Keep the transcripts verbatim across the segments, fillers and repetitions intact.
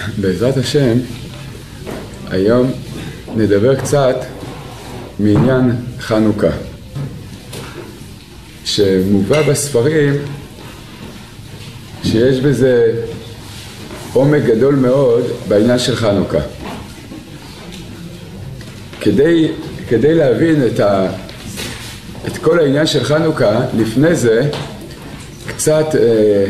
בעזרת השם, היום נדבר קצת מעניין חנוכה, שמובא בספרים שיש בזה עומק גדול מאוד בעניין של חנוכה. כדי, כדי להבין את, ה, את כל העניין של חנוכה, לפני זה קצת אה,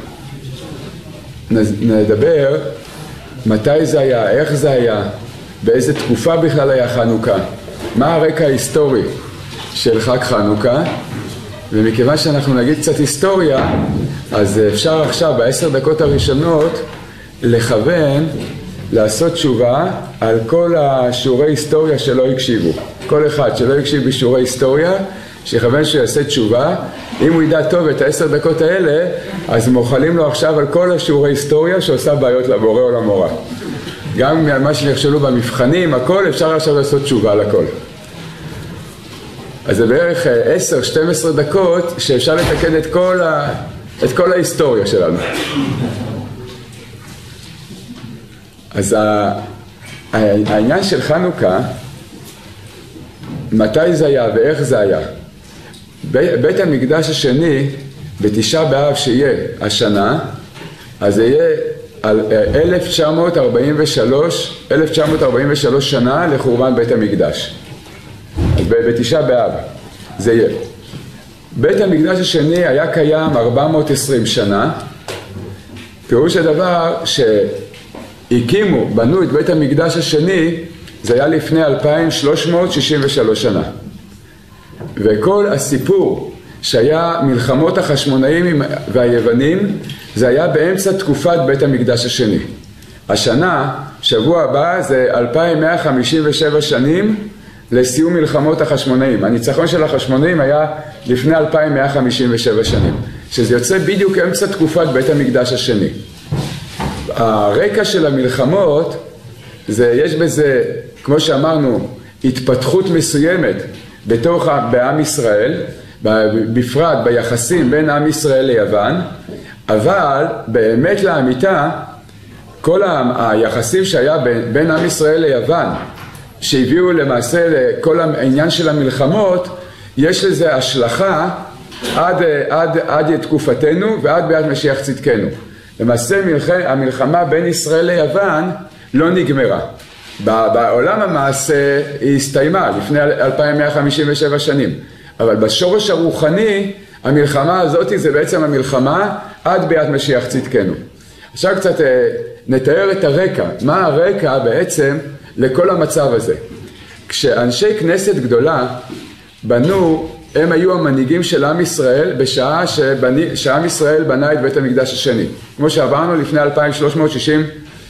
נדבר מתי זה היה, איך זה היה, באיזה תקופה בכלל היה חנוכה, מה הרקע ההיסטורי של חג חנוכה. ומכיוון שאנחנו נגיד קצת היסטוריה, אז אפשר עכשיו בעשר דקות הראשונות לכוון לעשות תשובה על כל השיעורי היסטוריה שלא הקשיבו. כל אחד שלא הקשיב בשיעורי היסטוריה, שיכוון שיעשה תשובה. אם הוא ידע טוב את העשר דקות האלה, אז מוכלים לו עכשיו על כל השיעורי היסטוריה שעושה בעיות לבורא או למורה. גם מה שנכשלו במבחנים, הכל, אפשר עכשיו לעשות תשובה על הכל. אז זה בערך עשר שתים עשרה דקות שאפשר לתקן את כל, ה... את כל ההיסטוריה שלנו. אז ה... העניין של חנוכה, מתי זה היה ואיך זה היה. בית המקדש השני, בתשעה באב שיהיה השנה, אז זה יהיה על אלף תשע מאות ארבעים ושלוש, אלף תשע מאות ארבעים ושלוש שנה לחורבן בית המקדש. בתשעה באב זה יהיה. בית המקדש השני היה קיים ארבע מאות ועשרים שנה. פירוש הדבר שהקימו, בנו את בית המקדש השני, זה היה לפני אלפיים שלוש מאות שישים ושלוש שנה. וכל הסיפור שהיה מלחמות החשמונאים והיוונים, זה היה באמצע תקופת בית המקדש השני. השנה, שבוע הבא, זה אלפיים מאה חמישים ושבע שנים לסיום מלחמות החשמונאים. הניצחון של החשמונאים היה לפני אלפיים מאה חמישים ושבע שנים, שזה יוצא בדיוק אמצע תקופת בית המקדש השני. הרקע של המלחמות, זה, יש בזה, כמו שאמרנו, התפתחות מסוימת בתוך בעם ישראל, בפרט ביחסים בין עם ישראל ליוון, אבל באמת לאמיתה, כל היחסים שהיה בין, בין עם ישראל ליוון, שהביאו למעשה לכל העניין של המלחמות, יש לזה השלכה עד, עד, עד תקופתנו ועד ביאת משיח צדקנו. למעשה המלחמה בין ישראל ליוון לא נגמרה. בעולם המעשה היא הסתיימה לפני אלפיים מאה חמישים ושבע שנים. אבל בשורש הרוחני, המלחמה הזאת זה בעצם המלחמה עד ביאת משיח צדקנו. עכשיו קצת נתאר את הרקע. מה הרקע בעצם לכל המצב הזה? כשאנשי כנסת גדולה בנו, הם היו המנהיגים של עם ישראל בשעה שבני, שעם ישראל בנה את בית המקדש השני. כמו שעברנו לפני אלפיים שלוש מאות שישים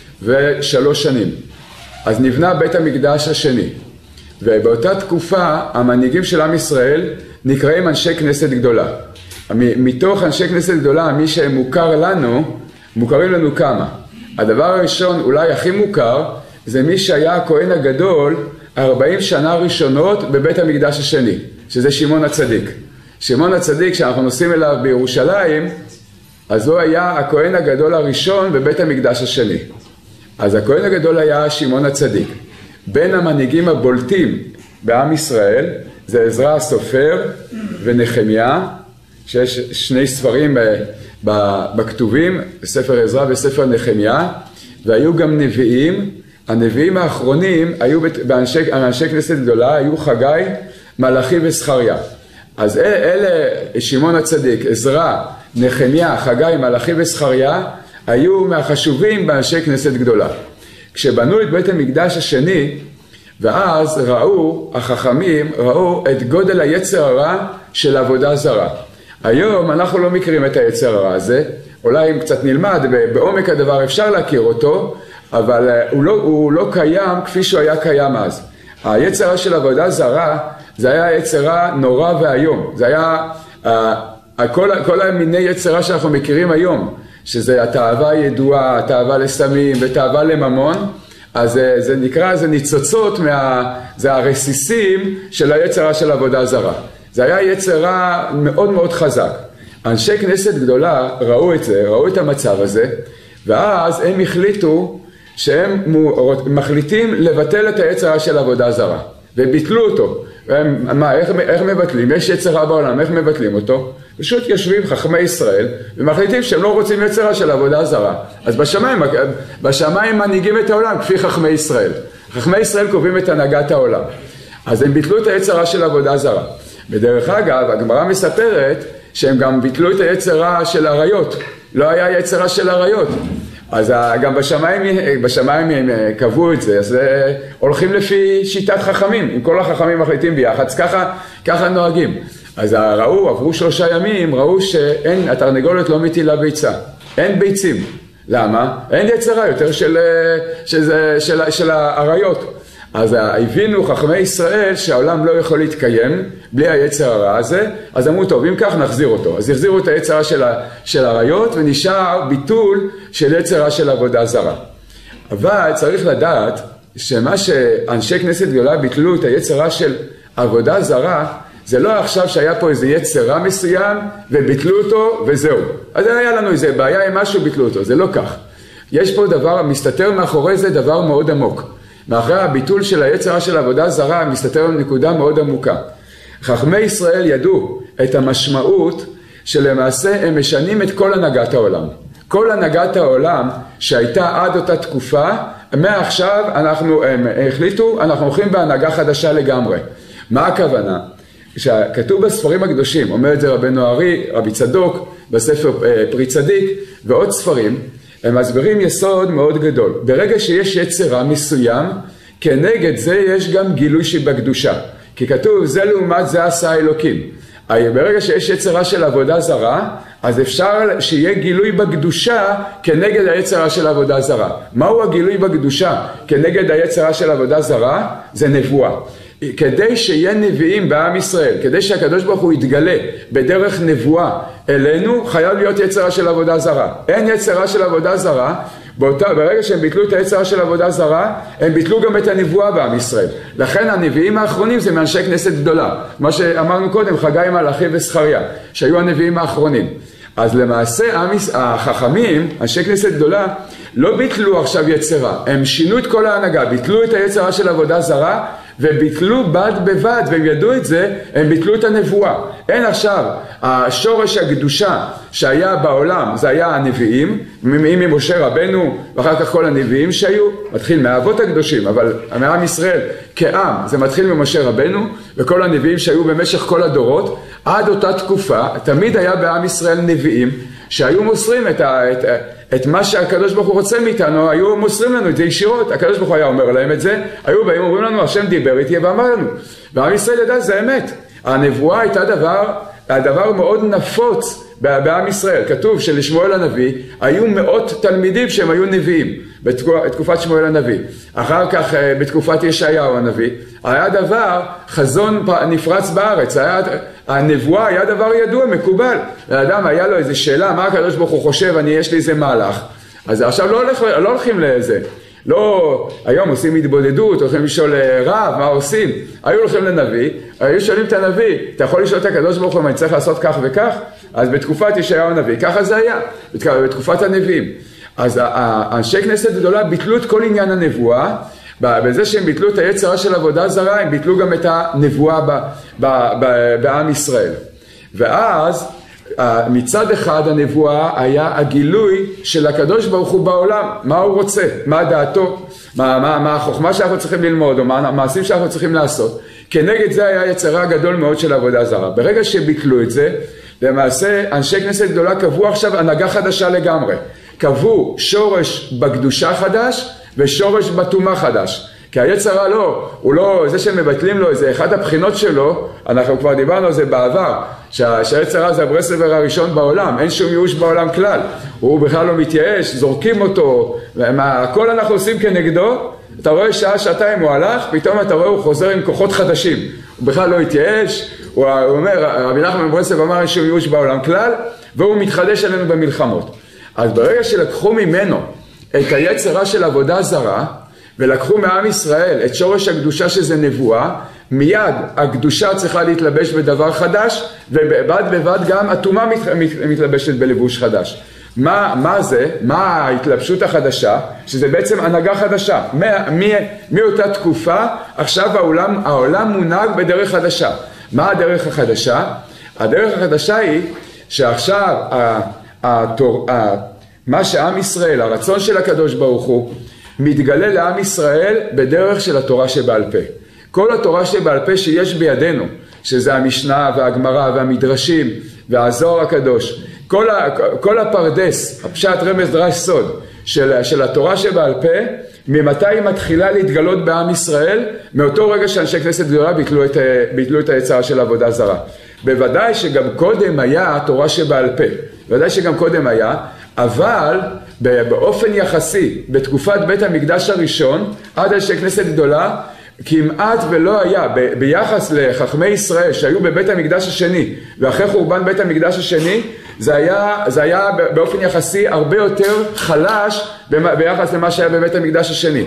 ושלוש שנים. אז נבנה בית המקדש השני. ובאותה תקופה המנהיגים של עם ישראל נקראים אנשי כנסת גדולה. מתוך אנשי כנסת גדולה, מי שמוכר לנו, מוכרים לנו כמה. הדבר הראשון, אולי הכי מוכר, זה מי שהיה הכהן הגדול ארבעים שנה ראשונות בבית המקדש השני, שזה שמעון הצדיק. שמעון הצדיק, שאנחנו נוסעים אליו בירושלים, אז הוא היה הכהן הגדול הראשון בבית המקדש השני. אז הכהן הגדול היה שמעון הצדיק. בין המנהיגים הבולטים בעם ישראל, זה עזרא הסופר ונחמיה, שיש שני ספרים בכתובים, ספר עזרא וספר נחמיה, והיו גם נביאים. הנביאים האחרונים היו באנשי, באנשי כנסת גדולה, היו חגי, מלאכי וזכריה. אז אלה, שמעון הצדיק, עזרא, נחמיה, חגי, מלאכי וזכריה, היו מהחשובים באנשי כנסת גדולה. כשבנו את בית המקדש השני, ואז ראו, החכמים ראו את גודל היצר הרע של עבודה זרה. היום אנחנו לא מכירים את היצר הרע הזה, אולי אם קצת נלמד, בעומק הדבר אפשר להכיר אותו, אבל הוא לא, הוא לא קיים כפי שהוא היה קיים אז. היצר הרע של עבודה זרה, זה היה יצר רע נורא והיום. זה היה כל, כל המיני יצר רע שאנחנו מכירים היום, שזה התאווה הידועה, התאווה לסמים ותאווה לממון, אז זה, זה נקרא, זה ניצוצות, מה, זה הרסיסים של היצר רע של עבודה זרה. זה היה יצר רע מאוד מאוד חזק. אנשי כנסת גדולה ראו את זה, ראו את המצב הזה, ואז הם החליטו שהם מחליטים לבטל את היצר הרע של עבודה זרה, וביטלו אותו. הם, מה, איך, איך מבטלים? יש יצר רע בעולם, איך מבטלים אותו? פשוט יושבים חכמי ישראל ומחליטים שהם לא רוצים יצר רע של עבודה זרה. אז בשמיים, בשמיים מנהיגים את העולם כפי חכמי ישראל. חכמי ישראל קובעים את הנהגת העולם. אז הם ביטלו את היצר רע של עבודה זרה. בדרך אגב, הגמרא מספרת שהם גם ביטלו את היצר רע של עריות. לא היה יצר רע של עריות. אז גם בשמיים, בשמיים הם קבעו את זה, אז הולכים לפי שיטת חכמים, אם כל החכמים מחליטים ביחד, אז ככה, ככה נוהגים. אז ראו, עברו שלושה ימים, ראו שאין, התרנגולת לא מטילה ביצה, אין ביצים. למה? אין יצר רע יותר של, של, של, של העריות. אז הבינו חכמי ישראל שהעולם לא יכול להתקיים בלי היצר הרע הזה, אז אמרו טוב, אם כך נחזיר אותו. אז החזירו את היצר הרע של, של העריות ונשאר ביטול של יצר הרע של עבודה זרה. אבל צריך לדעת שמה שאנשי כנסת גדולה ביטלו את היצר הרע של עבודה זרה, זה לא עכשיו שהיה פה איזה יצר רע מסוים וביטלו אותו וזהו. אז היה לנו איזה בעיה עם משהו, ביטלו אותו, זה לא כך. יש פה דבר, מסתתר מאחורי זה דבר מאוד עמוק. מאחרי הביטול של היצר הרע של עבודה זרה מסתתר נקודה מאוד עמוקה. חכמי ישראל ידעו את המשמעות שלמעשה הם משנים את כל הנהגת העולם. כל הנהגת העולם שהייתה עד אותה תקופה, מעכשיו אנחנו, הם החליטו, אנחנו הולכים בהנהגה חדשה לגמרי. מה הכוונה? שכתוב בספרים הקדושים, אומר את זה רבנו הארי, רבי צדוק, בספר פרי צדיק ועוד ספרים, הם מסבירים יסוד מאוד גדול. ברגע שיש יצר רע מסוים, כנגד זה יש גם גילוי שבקדושה. כי כתוב, זה לעומת זה עשה אלוקים. ברגע שיש יצר רע של עבודה זרה, אז אפשר שיהיה גילוי בקדושה כנגד היצר רע של עבודה זרה. מהו הגילוי בקדושה כנגד היצר רע של עבודה זרה? זה נבואה. כדי שיהיה נביאים בעם ישראל, כדי שהקדוש ברוך הוא יתגלה בדרך נבואה אלינו, חייב להיות יצר רע של עבודה זרה. אין יצר רע של עבודה זרה, באותה, ברגע שהם ביטלו את היצר רע של עבודה זרה, הם ביטלו גם את הנבואה בעם ישראל. לכן הנביאים האחרונים זה מאנשי כנסת גדולה. מה שאמרנו קודם, חגי מלאכי וזכריה, שהיו הנביאים האחרונים. אז למעשה החכמים, אנשי כנסת גדולה, לא ביטלו עכשיו יצר רע, הם שינו את כל ההנהגה, ביטלו את היצר רע של עבודה זרה, וביטלו בד בבד, והם ידעו את זה, הם ביטלו את הנבואה. אין עכשיו, השורש הקדושה שהיה בעולם, זה היה הנביאים, אם ממשה רבנו, ואחר כך כל הנביאים שהיו, מתחיל מהאבות הקדושים, אבל מעם ישראל כעם, זה מתחיל ממשה רבנו, וכל הנביאים שהיו במשך כל הדורות, עד אותה תקופה, תמיד היה בעם ישראל נביאים, שהיו מוסרים את, ה, את, את מה שהקדוש ברוך הוא רוצה מאיתנו, היו מוסרים לנו את זה ישירות, הקדוש ברוך הוא היה אומר להם את זה, היו באים אומרים לנו, השם דיבר איתי ואמר לנו, ועם ישראל ידע, זה אמת. הנבואה הייתה דבר, הדבר מאוד נפוץ בעם ישראל. כתוב שלשמואל הנביא היו מאות תלמידים שהם היו נביאים בתקופת שמואל הנביא. אחר כך בתקופת ישעיהו הנביא היה דבר, חזון נפרץ בארץ, היה, הנבואה היה דבר ידוע, מקובל. לאדם היה לו איזו שאלה, מה הקדוש ברוך הוא חושב, אני יש לי איזה מהלך. אז עכשיו לא, הולך, לא הולכים לזה. לא, היום עושים התבודדות, הולכים לשאול רב, מה עושים? היו הולכים לנביא, היו שואלים את הנביא, אתה יכול לשאול את הקדוש ברוך הוא אם אני צריך לעשות כך וכך? אז בתקופת ישעיהו הנביא, ככה זה היה, בתקופת הנביאים. אז אנשי כנסת גדולה ביטלו את כל עניין הנבואה, בזה שהם ביטלו את היצר רע של עבודה זרה, הם ביטלו גם את הנבואה ב, ב, ב, בעם ישראל. ואז מצד אחד הנבואה היה הגילוי של הקדוש ברוך הוא בעולם, מה הוא רוצה, מה דעתו, מה, מה, מה החוכמה שאנחנו צריכים ללמוד, או מה המעשים שאנחנו צריכים לעשות. כנגד זה היה יצר רע גדול מאוד של עבודה זרה. ברגע שביטלו את זה, למעשה אנשי כנסת גדולה קבעו עכשיו הנהגה חדשה לגמרי. קבעו שורש בקדושה חדש ושורש בטומאה חדש. כי היצר רע לא, הוא לא, זה שמבטלים לו, זה אחד הבחינות שלו, אנחנו כבר דיברנו על זה בעבר, שה, שהיצר רע זה הברסלבר הראשון בעולם, אין שום ייאוש בעולם כלל, הוא בכלל לא מתייאש, זורקים אותו, מה, הכל אנחנו עושים כנגדו, אתה רואה שעה, שעתיים הוא הלך, פתאום אתה רואה הוא חוזר עם כוחות חדשים, הוא בכלל לא התייאש, הוא, הוא אומר, רבי נחמן מברסלב אמר אין שום ייאוש בעולם כלל, והוא מתחדש עלינו במלחמות. אז ברגע שלקחו ממנו את היצר רע של עבודה זרה, ולקחו מעם ישראל את שורש הקדושה שזה נבואה, מיד הקדושה צריכה להתלבש בדבר חדש, ובד בבד גם הטומאה מת, מת, מתלבשת בלבוש חדש. מה, מה זה? מה ההתלבשות החדשה? שזה בעצם הנהגה חדשה. מאותה תקופה, עכשיו העולם, העולם מונהג בדרך חדשה. מה הדרך החדשה? הדרך החדשה היא שעכשיו התור, מה שעם ישראל, הרצון של הקדוש ברוך הוא, מתגלה לעם ישראל בדרך של התורה שבעל פה. כל התורה שבעל פה שיש בידינו, שזה המשנה והגמרא והמדרשים והזוהר הקדוש, כל, ה, כל הפרדס, הפשט רמז דרש סוד של, של התורה שבעל פה, ממתי היא מתחילה להתגלות בעם ישראל? מאותו רגע שאנשי כנסת גדולה ביטלו את, ביטלו את היצרה של עבודה זרה. בוודאי שגם קודם היה התורה שבעל פה, בוודאי שגם קודם היה, אבל באופן יחסי, בתקופת בית המקדש הראשון, עד אנשי כנסת גדולה, כמעט ולא היה, ב- ביחס לחכמי ישראל שהיו בבית המקדש השני, ואחרי חורבן בית המקדש השני, זה היה, זה היה באופן יחסי הרבה יותר חלש ביחס למה שהיה בבית המקדש השני.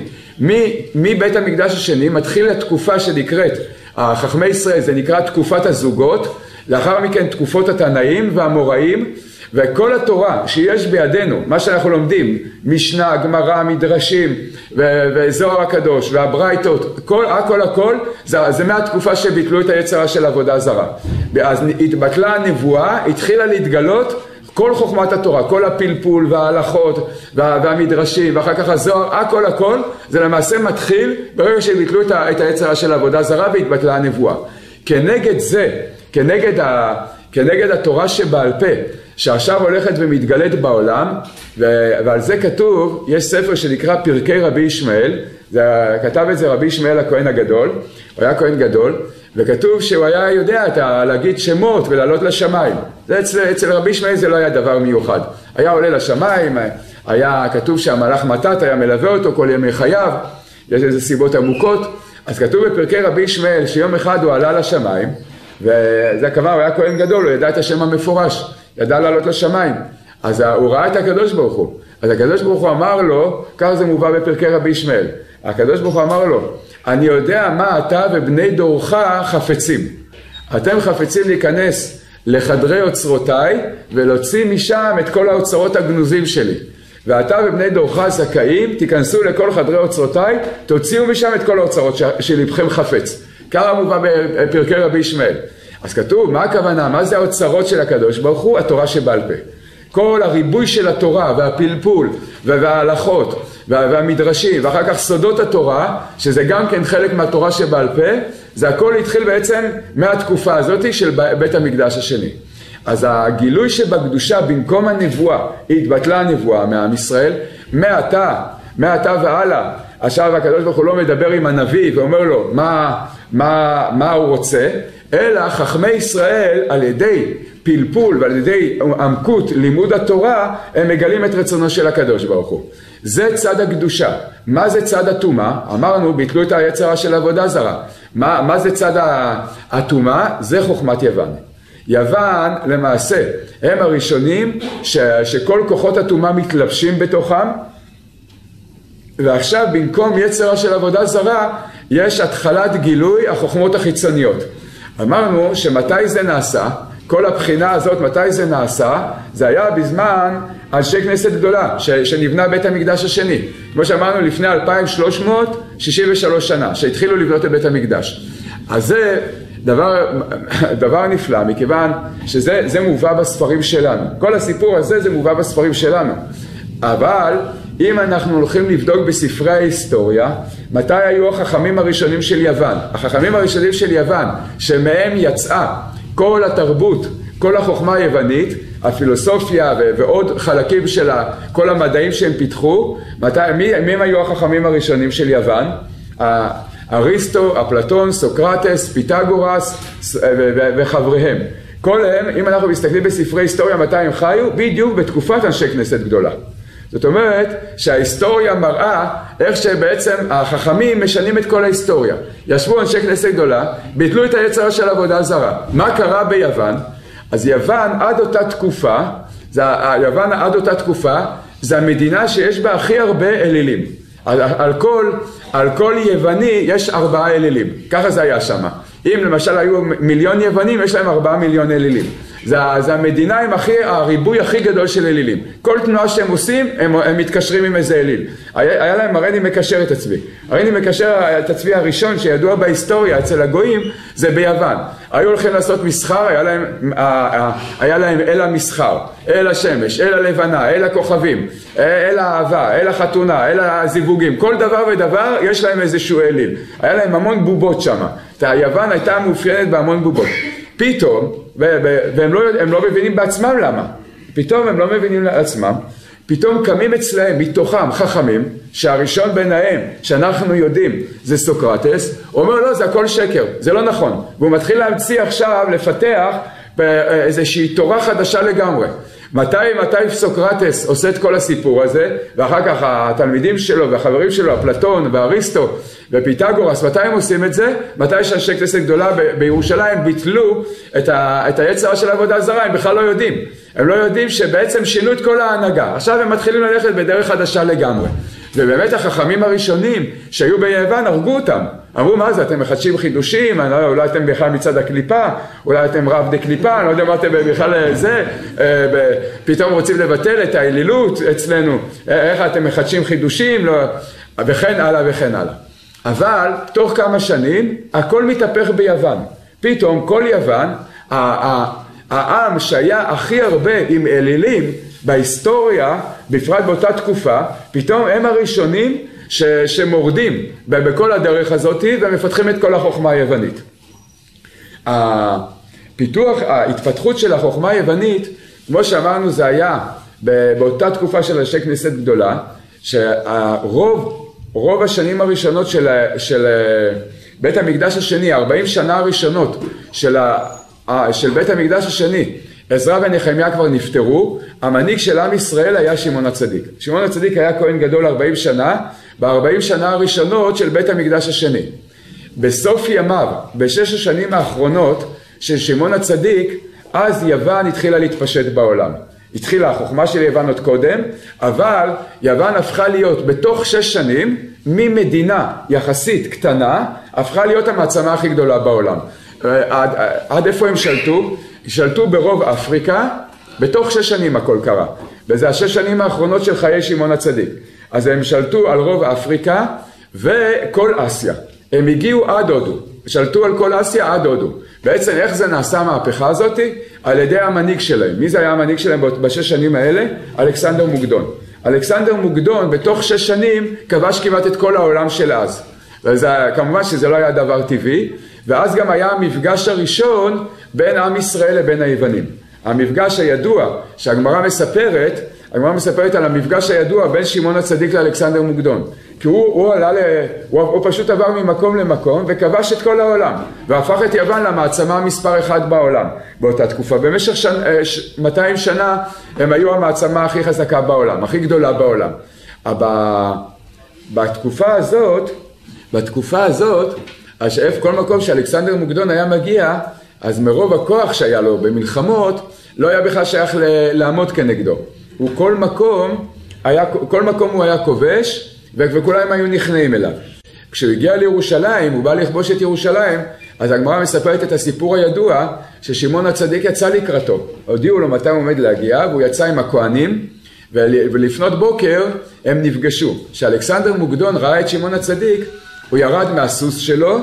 מבית המקדש השני מתחיל התקופה שנקראת, חכמי ישראל, זה נקרא תקופת הזוגות, לאחר מכן תקופות התנאים והאמוראים, וכל התורה שיש בידינו, מה שאנחנו לומדים, משנה, גמרא, מדרשים, וזוהר הקדוש, והברייתות, כל, הכל הכל, זה, זה מהתקופה שביטלו את היצרה של עבודה זרה. אז התבטלה הנבואה, התחילה להתגלות כל חוכמת התורה, כל הפלפול וההלכות והמדרשים, ואחר כך הזוהר, הכל הכל, זה למעשה מתחיל ברגע שביטלו את היצרה של עבודה זרה והתבטלה הנבואה. כנגד זה, כנגד, ה, כנגד התורה שבעל פה, שעכשיו הולכת ומתגלית בעולם, ועל זה כתוב, יש ספר שנקרא פרקי רבי ישמעאל, זה, כתב את זה רבי ישמעאל הכהן הגדול, הוא היה כהן גדול, וכתוב שהוא היה יודע את ה, להגיד שמות ולעלות לשמיים. זה אצל, אצל רבי ישמעאל זה לא היה דבר מיוחד. היה עולה לשמיים, היה כתוב שהמלאך מתת היה מלווה אותו כל ימי חייו, יש איזה סיבות עמוקות, אז כתוב בפרקי רבי ישמעאל שיום אחד הוא עלה לשמיים, וזה הכוונה, הוא היה כהן גדול, הוא ידע את השם המפורש, ידע לעלות לשמיים, אז הוא ראה את הקדוש ברוך הוא, אז הקדוש ברוך הוא אמר לו, כך זה מובא בפרקי רבי ישמעאל, הקדוש ברוך הוא אמר לו, אני יודע מה אתה ובני דורך חפצים, אתם חפצים להיכנס לחדרי אוצרותיי, ולהוציא משם את כל האוצרות הגנוזים שלי, ואתה ובני דורך זכאים, תיכנסו לכל חדרי אוצרותיי, תוציאו משם את כל האוצרות שלבכם חפץ, כך מובא בפרקי רבי ישמעאל. אז כתוב, מה הכוונה? מה זה האוצרות של הקדוש ברוך הוא? התורה שבעל פה. כל הריבוי של התורה והפלפול וההלכות והמדרשים, ואחר כך סודות התורה, שזה גם כן חלק מהתורה שבעל פה, זה הכל התחיל בעצם מהתקופה הזאת של בית המקדש השני. אז הגילוי שבקדושה במקום הנבואה, התבטלה הנבואה מעם ישראל, מעתה, מעתה והלאה, עכשיו הקדוש ברוך הוא לא מדבר עם הנביא ואומר לו מה, מה, מה הוא רוצה, אלא חכמי ישראל על ידי פלפול ועל ידי עמקות לימוד התורה, הם מגלים את רצונו של הקדוש ברוך הוא. זה צד הקדושה. מה זה צד הטומאה? אמרנו, ביטלו את היצרה של עבודה זרה. מה, מה זה צד הטומאה? זה חוכמת יוון. יוון למעשה הם הראשונים ש, שכל כוחות הטומאה מתלבשים בתוכם, ועכשיו במקום יצרה של עבודה זרה יש התחלת גילוי החוכמות החיצוניות. אמרנו שמתי זה נעשה, כל הבחינה הזאת מתי זה נעשה, זה היה בזמן אנשי כנסת גדולה ש, שנבנה בית המקדש השני, כמו שאמרנו לפני אלפיים ושלוש מאות שישים ושלוש שנה שהתחילו לבנות את בית המקדש. אז זה דבר, דבר נפלא, מכיוון שזה זה מובא בספרים שלנו, כל הסיפור הזה זה מובא בספרים שלנו, אבל אם אנחנו הולכים לבדוק בספרי ההיסטוריה, מתי היו החכמים הראשונים של יוון? החכמים הראשונים של יוון, שמהם יצאה כל התרבות, כל החוכמה היוונית, הפילוסופיה ועוד חלקים של כל המדעים שהם פיתחו, מתי, מי, מי היו החכמים הראשונים של יוון? אריסטו, אפלטון, סוקרטס, פיתגורס וחבריהם. כל הם, אם אנחנו מסתכלים בספרי היסטוריה מתי הם חיו, בדיוק בתקופת אנשי כנסת גדולה. זאת אומרת שההיסטוריה מראה איך שבעצם החכמים משנים את כל ההיסטוריה. ישבו אנשי כנסת גדולה, ביטלו את היצרה של עבודה זרה. מה קרה ביוון? אז יוון עד אותה תקופה, זה, יוון עד אותה תקופה, זה המדינה שיש בה הכי הרבה אלילים. על, על, כל, על כל יווני יש ארבעה אלילים. ככה זה היה שם. אם למשל היו מיליון יוונים, יש להם ארבעה מיליון אלילים. זה, זה המדינה עם הכי, הריבוי הכי גדול של אלילים. כל תנועה שהם עושים, הם, הם מתקשרים עם איזה אליל. היה, היה להם, הרי אני מקשר את הצבי. הרי אני מקשר את הצבי הראשון שידוע בהיסטוריה אצל הגויים, זה ביוון. היו הולכים לעשות מסחר, היה להם, היה להם אל המסחר, אל השמש, אל הלבנה, אל הכוכבים, אל האהבה, אל החתונה, אל הזיווגים. כל דבר ודבר יש להם איזשהו אליל. היה להם המון בובות שם. היוון הייתה מאופיינת בהמון בובות. פתאום, והם לא, הם לא מבינים בעצמם למה, פתאום הם לא מבינים לעצמם, פתאום קמים אצלהם, מתוכם חכמים, שהראשון ביניהם, שאנחנו יודעים, זה סוקרטס, הוא אומר לא, זה הכל שקר, זה לא נכון. והוא מתחיל להמציא עכשיו, לפתח איזושהי תורה חדשה לגמרי. מתי, מתי סוקרטס עושה את כל הסיפור הזה, ואחר כך התלמידים שלו והחברים שלו, אפלטון ואריסטו ופיתגורס, מתי הם עושים את זה? מתי שהאנשי כנסת גדולה ב- בירושלים ביטלו את, ה- את היצר של עבודה זרה, הם בכלל לא יודעים. הם לא יודעים שבעצם שינו את כל ההנהגה. עכשיו הם מתחילים ללכת בדרך חדשה לגמרי. ובאמת החכמים הראשונים שהיו ביוון הרגו אותם. אמרו מה זה, אתם מחדשים חידושים, אני לא יודע, אולי אתם בכלל מצד הקליפה, אולי אתם רב דה קליפה, אני לא יודע מה אתם בכלל זה, פתאום רוצים לבטל את האלילות אצלנו, איך אתם מחדשים חידושים, לא, וכן הלאה וכן הלאה. אבל תוך כמה שנים הכל מתהפך ביוון. פתאום כל יוון, העם שהיה הכי הרבה עם אלילים בהיסטוריה, בפרט באותה תקופה, פתאום הם הראשונים ש, שמורדים בכל הדרך הזאת ומפתחים את כל החוכמה היוונית. הפיתוח, ההתפתחות של החוכמה היוונית, כמו שאמרנו, זה היה באותה תקופה של אנשי כנסת גדולה, שהרוב רוב השנים הראשונות של, של בית המקדש השני, ארבעים שנה הראשונות של, ה, של בית המקדש השני, עזרא ונחמיה כבר נפטרו, המנהיג של עם ישראל היה שמעון הצדיק. שמעון הצדיק היה כהן גדול ארבעים שנה, ב-ארבעים שנה הראשונות של בית המקדש השני. בסוף ימיו, בשש השנים האחרונות של שמעון הצדיק, אז יוון התחילה להתפשט בעולם. התחילה החוכמה של יוון עוד קודם, אבל יוון הפכה להיות בתוך שש שנים, ממדינה יחסית קטנה, הפכה להיות המעצמה הכי גדולה בעולם. עד, עד איפה הם שלטו? שלטו ברוב אפריקה, בתוך שש שנים הכל קרה. וזה השש שנים האחרונות של חיי שמעון הצדיק. אז הם שלטו על רוב אפריקה וכל אסיה. הם הגיעו עד הודו, שלטו על כל אסיה עד הודו. בעצם איך זה נעשה המהפכה הזאת? על ידי המנהיג שלהם. מי זה היה המנהיג שלהם בשש שנים האלה? אלכסנדר מוקדון. אלכסנדר מוקדון בתוך שש שנים כבש כמעט את כל העולם של אז. וזה, כמובן שזה לא היה דבר טבעי, ואז גם היה המפגש הראשון בין עם ישראל לבין היוונים. המפגש הידוע שהגמרא מספרת, הגמרא מספרת על המפגש הידוע בין שמעון הצדיק לאלכסנדר מוקדון. כי הוא, הוא, עלה ל... הוא, הוא פשוט עבר ממקום למקום וכבש את כל העולם, והפך את יוון למעצמה מספר אחד בעולם באותה תקופה. במשך שנ... מאתיים שנה הם היו המעצמה הכי חזקה בעולם, הכי גדולה בעולם. אבל בתקופה הזאת, בתקופה הזאת, אז כל מקום שאלכסנדר מוקדון היה מגיע, אז מרוב הכוח שהיה לו במלחמות, לא היה בכלל שייך לעמוד כנגדו. הוא כל מקום, היה, כל מקום הוא היה כובש, וכולם היו נכנעים אליו. כשהוא הגיע לירושלים, הוא בא לכבוש את ירושלים, אז הגמרא מספרת את הסיפור הידוע, ששמעון הצדיק יצא לקראתו. הודיעו לו מתי הוא עומד להגיע, והוא יצא עם הכהנים, ולפנות בוקר הם נפגשו. כשאלכסנדר מוקדון ראה את שמעון הצדיק, הוא ירד מהסוס שלו,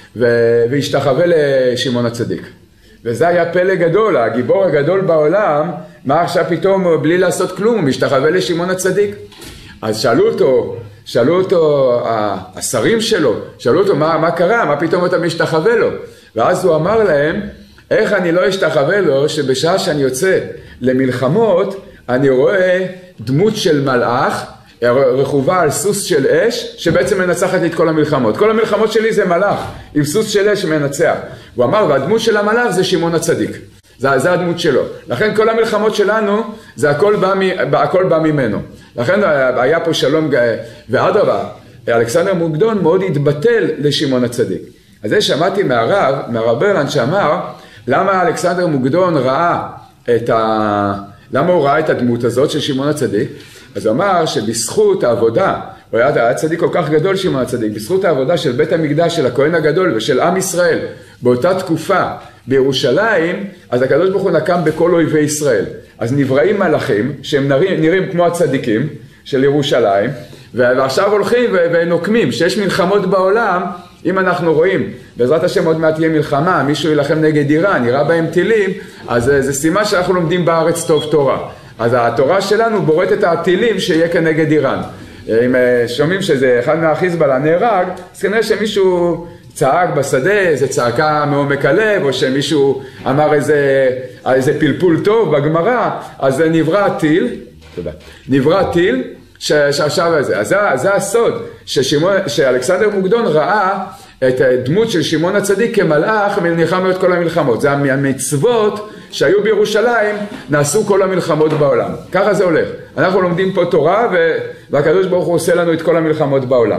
והשתחווה לשמעון הצדיק. וזה היה פלא גדול, הגיבור הגדול בעולם, מה עכשיו פתאום בלי לעשות כלום, הוא משתחווה לשמעון הצדיק. אז שאלו אותו, שאלו אותו השרים שלו, שאלו אותו מה, מה קרה, מה פתאום אתה משתחווה לו? ואז הוא אמר להם, איך אני לא אשתחווה לו שבשעה שאני יוצא למלחמות, אני רואה דמות של מלאך, רכובה על סוס של אש, שבעצם מנצחת לי את כל המלחמות. כל המלחמות שלי זה מלאך, עם סוס של אש מנצח. הוא אמר, והדמות של המלאך זה שמעון הצדיק. זה, זה הדמות שלו. לכן כל המלחמות שלנו, זה הכל בא, מ, הכל בא ממנו. לכן היה פה שלום, ואדרבה, אלכסנדר מוקדון מאוד התבטל לשמעון הצדיק. אז זה שמעתי מהרב, מהרב ברלנד שאמר, למה אלכסנדר מוקדון ראה את ה... למה הוא ראה את הדמות הזאת של שמעון הצדיק? אז הוא אמר שבזכות העבודה, הוא היה צדיק כל כך גדול שמעון הצדיק, בזכות העבודה של בית המקדש, של הכהן הגדול ושל עם ישראל, באותה תקופה, בירושלים, אז הקדוש ברוך הוא נקם בכל אויבי ישראל. אז נבראים מלאכים, שהם נראים, נראים כמו הצדיקים של ירושלים, ועכשיו הולכים ונוקמים, שיש מלחמות בעולם, אם אנחנו רואים, בעזרת השם עוד מעט תהיה מלחמה, מישהו ילחם נגד איראן, ירה בהם טילים, אז זה סימן שאנחנו לומדים בארץ טוב תורה. אז התורה שלנו בוראת את הטילים שיהיה כנגד איראן. אם שומעים שזה אחד מהחיזבאללה נהרג, אז כנראה שמישהו צעק בשדה, איזה צעקה מעומק הלב, או שמישהו אמר איזה, איזה פלפול טוב בגמרא, אז נברא טיל, תודה, נברא טיל, שעכשיו הזה. אז זה, זה הסוד, ששימון, שאלכסנדר מוקדון ראה את הדמות של שמעון הצדיק כמלאך ונלחם את כל המלחמות. זה המצוות שהיו בירושלים, נעשו כל המלחמות בעולם. ככה זה הולך. אנחנו לומדים פה תורה, והקדוש ברוך הוא עושה לנו את כל המלחמות בעולם.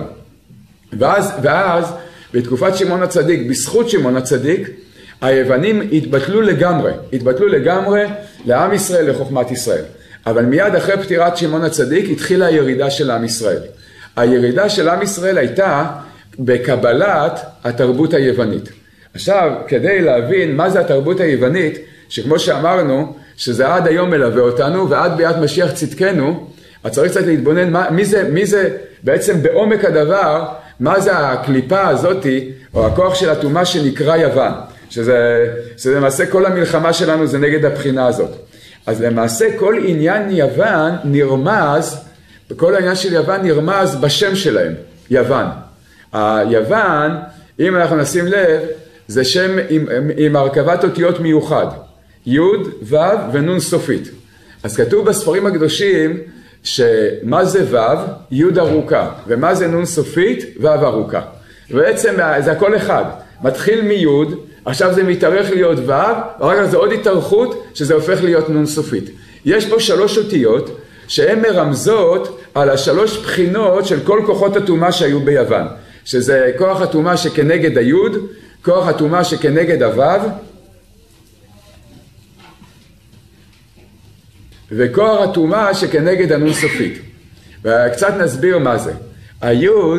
ואז, ואז בתקופת שמעון הצדיק, בזכות שמעון הצדיק, היוונים התבטלו לגמרי, התבטלו לגמרי לעם ישראל, לחוכמת ישראל. אבל מיד אחרי פטירת שמעון הצדיק התחילה הירידה של עם ישראל. הירידה של עם ישראל הייתה בקבלת התרבות היוונית. עכשיו, כדי להבין מה זה התרבות היוונית, שכמו שאמרנו, שזה עד היום מלווה אותנו, ועד ביאת משיח צדקנו, אז צריך קצת להתבונן מה, מי זה, מי זה בעצם בעומק הדבר, מה זה הקליפה הזאת, או הכוח של הטומאה שנקרא יוון, שזה, שזה למעשה כל המלחמה שלנו זה נגד הבחינה הזאת. אז למעשה כל עניין יוון נרמז, כל העניין של יוון נרמז בשם שלהם, יוון. היוון, אם אנחנו נשים לב, זה שם עם, עם הרכבת אותיות מיוחד, י' ו' ונון סופית. אז כתוב בספרים הקדושים שמה זה ו', י' ארוכה, ומה זה נון סופית, ו' ארוכה. ובעצם זה הכל אחד, מתחיל מי', עכשיו זה מתארך להיות ו', ואחר כך זה עוד התארכות שזה הופך להיות נון סופית. יש פה שלוש אותיות שהן מרמזות על השלוש בחינות של כל כוחות הטומאה שהיו ביוון. שזה כוח הטומאה שכנגד היוד, כוח הטומאה שכנגד הוו, וכוח הטומאה שכנגד הנון סופית. וקצת נסביר מה זה. היוד,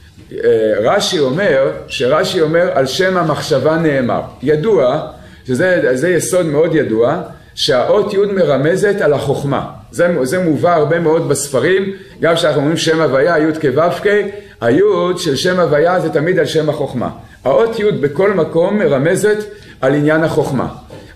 רש"י אומר, שרש"י אומר על שם המחשבה נאמר. ידוע, שזה זה יסוד מאוד ידוע, שהאות יוד מרמזת על החוכמה. זה, זה מובא הרבה מאוד בספרים, גם כשאנחנו אומרים שם הוויה, יוד כו' היוד של שם הוויה זה תמיד על שם החוכמה. האות יוד בכל מקום מרמזת על עניין החוכמה.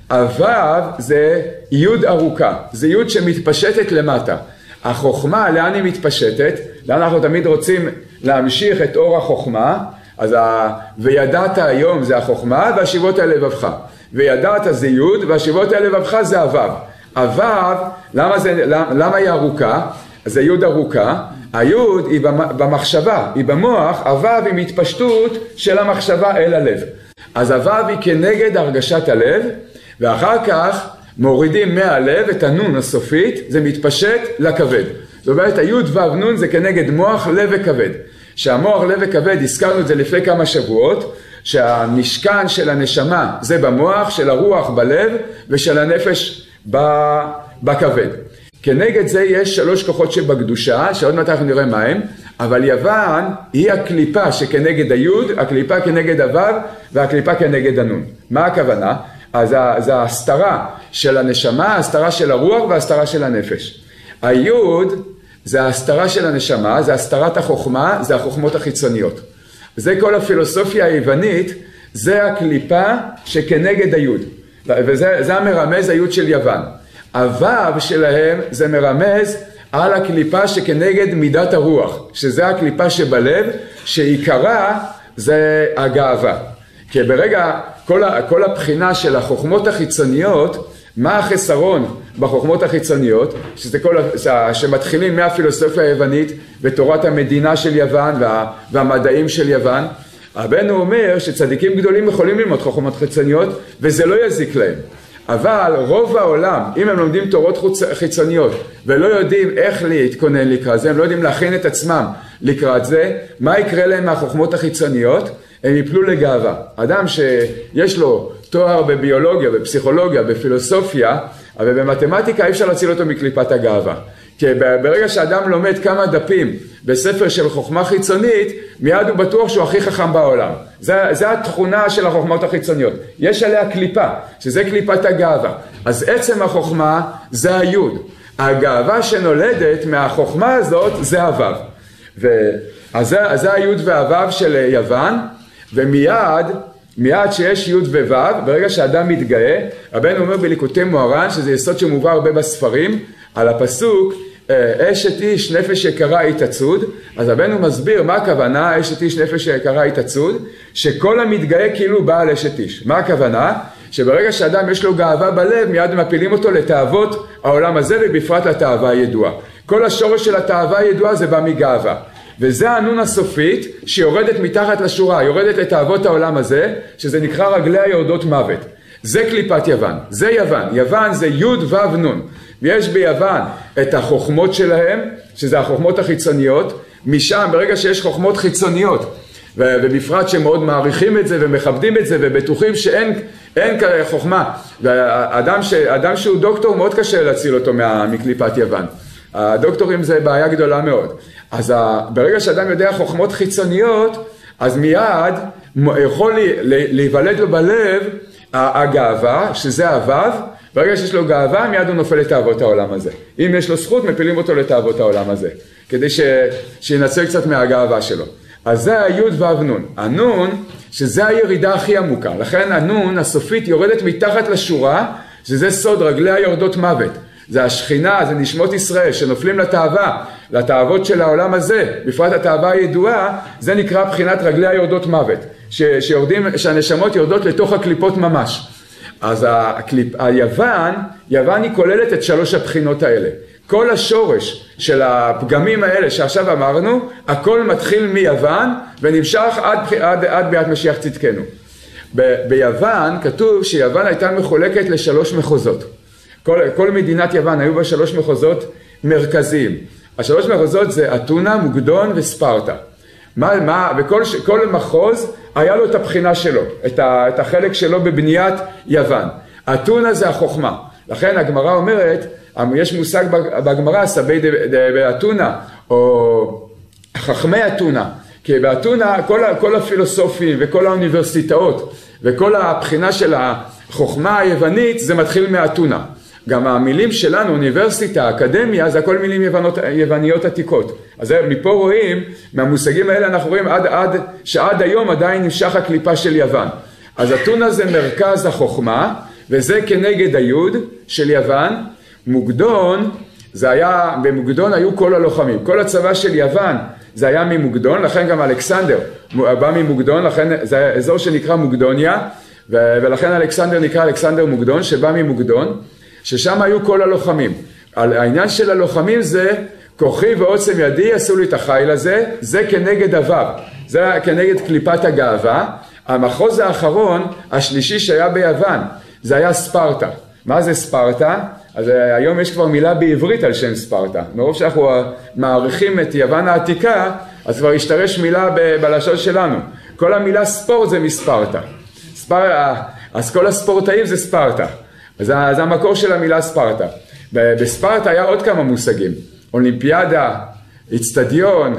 הוו זה יוד ארוכה, זה יוד שמתפשטת למטה. החוכמה, לאן היא מתפשטת? לאן אנחנו תמיד רוצים להמשיך את אור החוכמה, אז ה... וידעת היום זה החוכמה, והשיבות על לבבך. וידעת זה יוד, והשיבות על לבבך זה הוו. הוו, למה, זה... למה היא ארוכה? זה יוד ארוכה. היוד היא במחשבה, היא במוח, הוו היא מתפשטות של המחשבה אל הלב. אז הוו היא כנגד הרגשת הלב, ואחר כך מורידים מהלב את הנון הסופית, זה מתפשט לכבד. זאת אומרת, היוד וו נון זה כנגד מוח, לב וכבד. שהמוח, לב וכבד, הזכרנו את זה לפני כמה שבועות, שהמשכן של הנשמה זה במוח, של הרוח בלב, ושל הנפש בכבד. כנגד זה יש שלוש כוחות שבקדושה, שעוד מעט אנחנו נראה מה הם, אבל יוון היא הקליפה שכנגד היוד, הקליפה כנגד הוו, והקליפה כנגד הנון. מה הכוונה? אז זה ההסתרה של הנשמה, ההסתרה של הרוח וההסתרה של הנפש. היוד זה ההסתרה של הנשמה, זה הסתרת החוכמה, זה החוכמות החיצוניות. זה כל הפילוסופיה היוונית, זה הקליפה שכנגד היוד. וזה זה המרמז היוד של יוון. הוו שלהם זה מרמז על הקליפה שכנגד מידת הרוח, שזה הקליפה שבלב, שעיקרה זה הגאווה. כי ברגע, כל, כל הבחינה של החוכמות החיצוניות, מה החסרון בחוכמות החיצוניות, שזה כל, שמתחילים מהפילוסופיה היוונית ותורת המדינה של יוון וה, והמדעים של יוון, רבנו אומר שצדיקים גדולים יכולים ללמוד חוכמות חיצוניות וזה לא יזיק להם. אבל רוב העולם, אם הם לומדים תורות חיצוניות ולא יודעים איך להתכונן לקראת זה, הם לא יודעים להכין את עצמם לקראת זה, מה יקרה להם מהחוכמות החיצוניות? הם יפלו לגאווה. אדם שיש לו תואר בביולוגיה, בפסיכולוגיה, בפילוסופיה, אבל במתמטיקה אי אפשר להציל אותו מקליפת הגאווה. כי ברגע שאדם לומד כמה דפים בספר של חוכמה חיצונית, מיד הוא בטוח שהוא הכי חכם בעולם. זה, זה התכונה של החוכמות החיצוניות. יש עליה קליפה, שזה קליפת הגאווה. אז עצם החוכמה זה היוד. הגאווה שנולדת מהחוכמה הזאת זה הוו. אז זה, זה היוד והוו של יוון, ומיד, מיד שיש יוד ווו, ברגע שאדם מתגאה, רבנו אומר בליקוטי מוהר"ן, שזה יסוד שמובא הרבה בספרים, על הפסוק, אשת איש נפש יקרה היא תצוד. אז רבנו מסביר מה הכוונה אשת איש נפש יקרה היא תצוד, שכל המתגאה כאילו בעל אשת איש. מה הכוונה? שברגע שאדם יש לו גאווה בלב, מיד מפילים אותו לתאוות העולם הזה, ובפרט לתאווה הידועה. כל השורש של התאווה הידועה זה בא מגאווה, וזה הנון הסופית שיורדת מתחת לשורה, יורדת לתאוות העולם הזה, שזה נקרא רגליה יורדות מוות. זה קליפת יוון, זה יוון. יוון זה יוד וו נון, ויש ביוון את החוכמות שלהם, שזה החוכמות החיצוניות. משם ברגע שיש חוכמות חיצוניות, ובפרט שמאוד מעריכים את זה ומכבדים את זה ובטוחים שאין אין חוכמה, ואדם ש, אדם שהוא דוקטור מאוד קשה להציל אותו מקליפת יוון. הדוקטורים זה בעיה גדולה מאוד. אז ברגע שאדם יודע חוכמות חיצוניות, אז מיד יכול להיוולד לו בלב הגאווה, שזה הוו. ברגע שיש לו גאווה, מיד הוא נופל לתאוות העולם הזה. אם יש לו זכות, מפילים אותו לתאוות העולם הזה, כדי ש, שינצל קצת מהגאווה שלו. אז זה היוד וו נון. הנון, שזה הירידה הכי עמוקה. לכן הנון הסופית יורדת מתחת לשורה, שזה סוד רגליה יורדות מוות. זה השכינה, זה נשמות ישראל שנופלים לתאווה, לתאוות של העולם הזה, בפרט התאווה הידועה, זה נקרא בחינת רגליה יורדות מוות, ש, שיורדים, שהנשמות יורדות לתוך הקליפות ממש. אז הקליפ, היוון, יוון היא כוללת את שלוש הבחינות האלה. כל השורש של הפגמים האלה שעכשיו אמרנו, הכל מתחיל מיוון ונמשך עד, עד, עד ביאת משיח צדקנו. ב, ביוון כתוב שיוון הייתה מחולקת לשלוש מחוזות. כל, כל מדינת יוון היו בה שלוש מחוזות מרכזיים. השלוש מחוזות זה אתונה, מוקדון וספרטה. מה, מה, וכל כל מחוז היה לו את הבחינה שלו, את, ה, את החלק שלו בבניית יוון. אתונה זה החוכמה. לכן הגמרא אומרת, יש מושג בגמרא, סבי באתונה, או חכמי אתונה. כי באתונה כל, כל הפילוסופים וכל האוניברסיטאות וכל הבחינה של החוכמה היוונית זה מתחיל מאתונה. גם המילים שלנו, אוניברסיטה, אקדמיה, זה הכל מילים יוונות, יווניות עתיקות. אז מפה רואים, מהמושגים האלה אנחנו רואים עד, עד, שעד היום עדיין נמשך הקליפה של יוון. אז אתונה זה מרכז החוכמה, וזה כנגד היוד של יוון. מוקדון, זה היה, במוקדון היו כל הלוחמים. כל הצבא של יוון זה היה ממוקדון, לכן גם אלכסנדר בא ממוקדון, לכן זה אזור שנקרא מוקדוניה, ולכן אלכסנדר נקרא אלכסנדר מוקדון, שבא ממוקדון. ששם היו כל הלוחמים. העניין של הלוחמים זה, כוחי ועוצם ידי עשו לי את החיל הזה, זה כנגד הוו, זה כנגד קליפת הגאווה. המחוז האחרון, השלישי שהיה ביוון, זה היה ספרטה. מה זה ספרטה? אז היום יש כבר מילה בעברית על שם ספרטה. מרוב שאנחנו מעריכים את יוון העתיקה, אז כבר השתרש מילה בלשון שלנו. כל המילה ספורט זה מספרטה. ספר... אז כל הספורטאים זה ספרטה. זה, זה המקור של המילה ספרטה. בספרטה היה עוד כמה מושגים. אולימפיאדה, אצטדיון,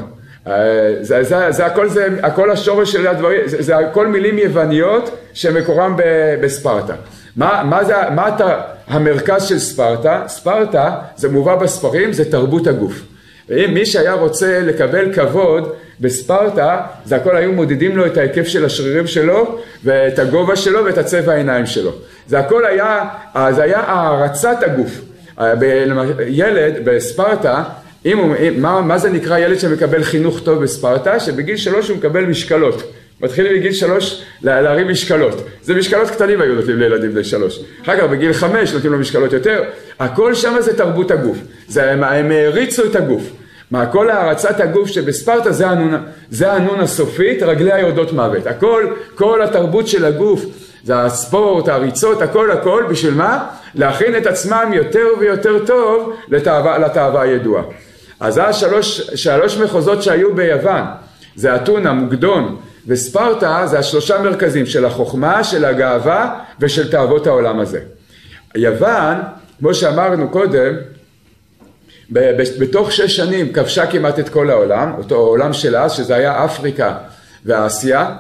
זה, זה, זה הכל, זה, הכל השורש של הדברים, זה, זה הכל מילים יווניות שמקורם בספרטה. מה, מה זה, מה אתה, המרכז של ספרטה? ספרטה, זה מובא בספרים, זה תרבות הגוף. ואם מי שהיה רוצה לקבל כבוד בספרטה, זה הכל היו מודדים לו את ההיקף של השרירים שלו, ואת הגובה שלו ואת הצבע העיניים שלו. זה הכל היה, זה היה הערצת הגוף. ילד בספרטה, אם הוא, מה, מה זה נקרא ילד שמקבל חינוך טוב בספרטה? שבגיל שלוש הוא מקבל משקלות. מתחילים בגיל שלוש להרים משקלות. זה משקלות קטנים היו נותנים לילדים בני שלוש. אחר כך בגיל חמש נותנים לו משקלות יותר. הכל שם זה תרבות הגוף. זה, הם, הם העריצו את הגוף. מה, כל הערצת הגוף שבספרטה זה הנון, זה הנון הסופית, רגליה יורדות מוות. הכל, כל התרבות של הגוף, זה הספורט, הריצות, הכל הכל, בשביל מה? להכין את עצמם יותר ויותר טוב לתאווה, לתאווה הידועה. אז זה השלוש, שלוש מחוזות שהיו ביוון. זה אתונה, מוקדון וספרטה, זה השלושה מרכזים של החוכמה, של הגאווה ושל תאוות העולם הזה. יוון, כמו שאמרנו קודם, בתוך שש שנים כבשה כמעט את כל העולם, אותו העולם של אז, שזה היה אפריקה ואסיה,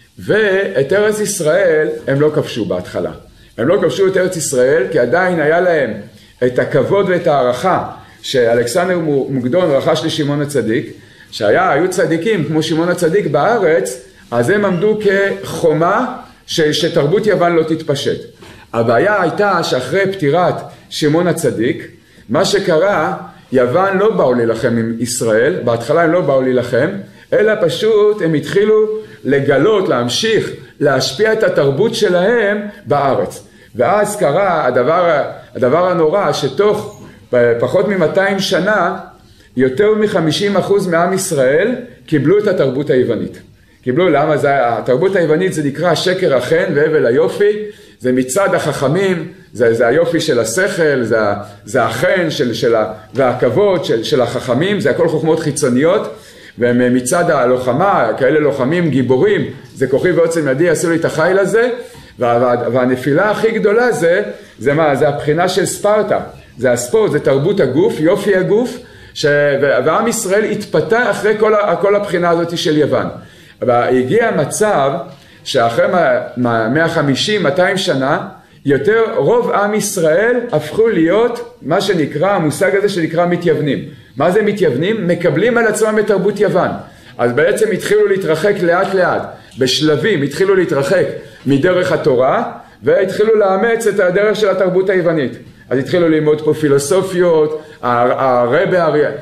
ואת ארץ ישראל הם לא כבשו בהתחלה. הם לא כבשו את ארץ ישראל כי עדיין היה להם את הכבוד ואת הערכה שאלכסנדר מוקדון רכש לשמעון הצדיק, שהיו צדיקים כמו שמעון הצדיק בארץ, אז הם עמדו כחומה ש, שתרבות יוון לא תתפשט. הבעיה הייתה שאחרי פטירת שמעון הצדיק, מה שקרה, יוון לא באו להילחם עם ישראל, בהתחלה הם לא באו להילחם, אלא פשוט הם התחילו לגלות, להמשיך, להשפיע את התרבות שלהם בארץ. ואז קרה הדבר, הדבר הנורא שתוך פחות מ-מאתיים שנה, יותר מ-חמישים אחוז מעם ישראל קיבלו את התרבות היוונית. קיבלו, למה זה, התרבות היוונית זה נקרא שקר החן והבל היופי, זה מצד החכמים, זה, זה היופי של השכל, זה, זה החן של, של, והכבוד של, של החכמים, זה הכל חוכמות חיצוניות, ומצד הלוחמה, כאלה לוחמים גיבורים, זה כוחי ועוצם ידי, עשו לי את החיל הזה, וה, והנפילה הכי גדולה זה, זה מה? זה הבחינה של ספרטה, זה הספורט, זה תרבות הגוף, יופי הגוף, ש... ועם ישראל התפתח אחרי כל, כל הבחינה הזאת של יוון. והגיע מצב שאחרי מאה וחמישים מאתיים שנה, יותר רוב עם ישראל הפכו להיות מה שנקרא, המושג הזה שנקרא מתייוונים. מה זה מתייוונים? מקבלים על עצמם את תרבות יוון. אז בעצם התחילו להתרחק לאט לאט, בשלבים התחילו להתרחק מדרך התורה, והתחילו לאמץ את הדרך של התרבות היוונית. אז התחילו ללמוד פה פילוסופיות, הרבי,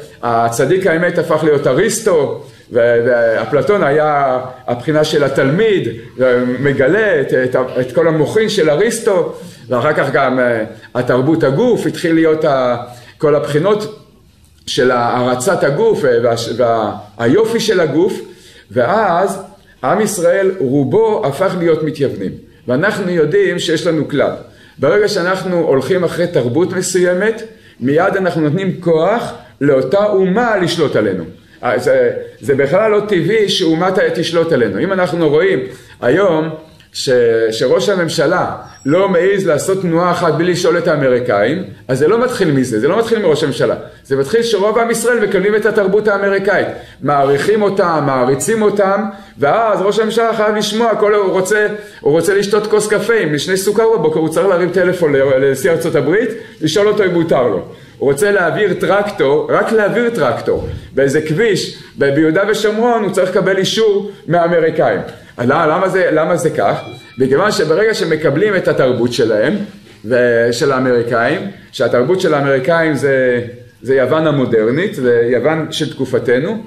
הצדיק האמת הפך להיות אריסטו, ואפלטון היה הבחינה של התלמיד, מגלה את, את, את כל המוחין של אריסטו, ואחר כך גם התרבות הגוף, התחיל להיות כל הבחינות של הרצת הגוף והיופי של הגוף, ואז עם ישראל רובו הפך להיות מתייוונים. ואנחנו יודעים שיש לנו כלל. ברגע שאנחנו הולכים אחרי תרבות מסוימת, מיד אנחנו נותנים כוח לאותה אומה לשלוט עלינו. זה, זה בכלל לא טבעי שאומה תשלוט עלינו. אם אנחנו רואים היום ש, שראש הממשלה לא מעז לעשות תנועה אחת בלי לשאול את האמריקאים, אז זה לא מתחיל מזה, זה לא מתחיל מראש הממשלה. זה מתחיל שרוב עם ישראל מקבלים את התרבות האמריקאית, מעריכים אותם, מעריצים אותם, ואז ראש הממשלה חייב לשמוע, כל הוא רוצה, הוא רוצה לשתות כוס קפה עם שני סוכר בבוקר, הוא צריך להרים טלפון לנשיא ארצות הברית, לשאול אותו אם מותר לו. הוא רוצה להעביר טרקטור, רק להעביר טרקטור, באיזה כביש, ביהודה ושומרון, הוא צריך לקבל אישור מהאמריקאים. למה זה, למה זה כך? בגלל שברגע שמקבלים את התרבות שלהם, ושל האמריקאים, שהתרבות של האמריקאים זה, זה יוון המודרנית, זה יוון של תקופתנו,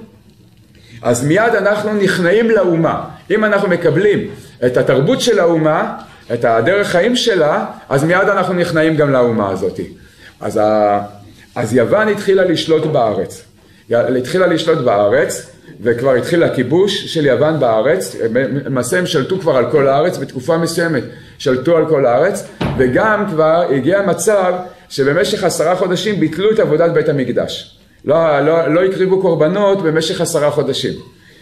אז מיד אנחנו נכנעים לאומה. אם אנחנו מקבלים את התרבות של האומה, את הדרך חיים שלה, אז מיד אנחנו נכנעים גם לאומה הזאת. אז, ה... אז יוון התחילה לשלוט בארץ. התחילה לשלוט בארץ, וכבר התחיל הכיבוש של יוון בארץ. למעשה הם שלטו כבר על כל הארץ, בתקופה מסוימת שלטו על כל הארץ, וגם כבר הגיע מצב שבמשך עשרה חודשים ביטלו את עבודת בית המקדש. לא, לא, לא הקריבו קורבנות במשך עשרה חודשים.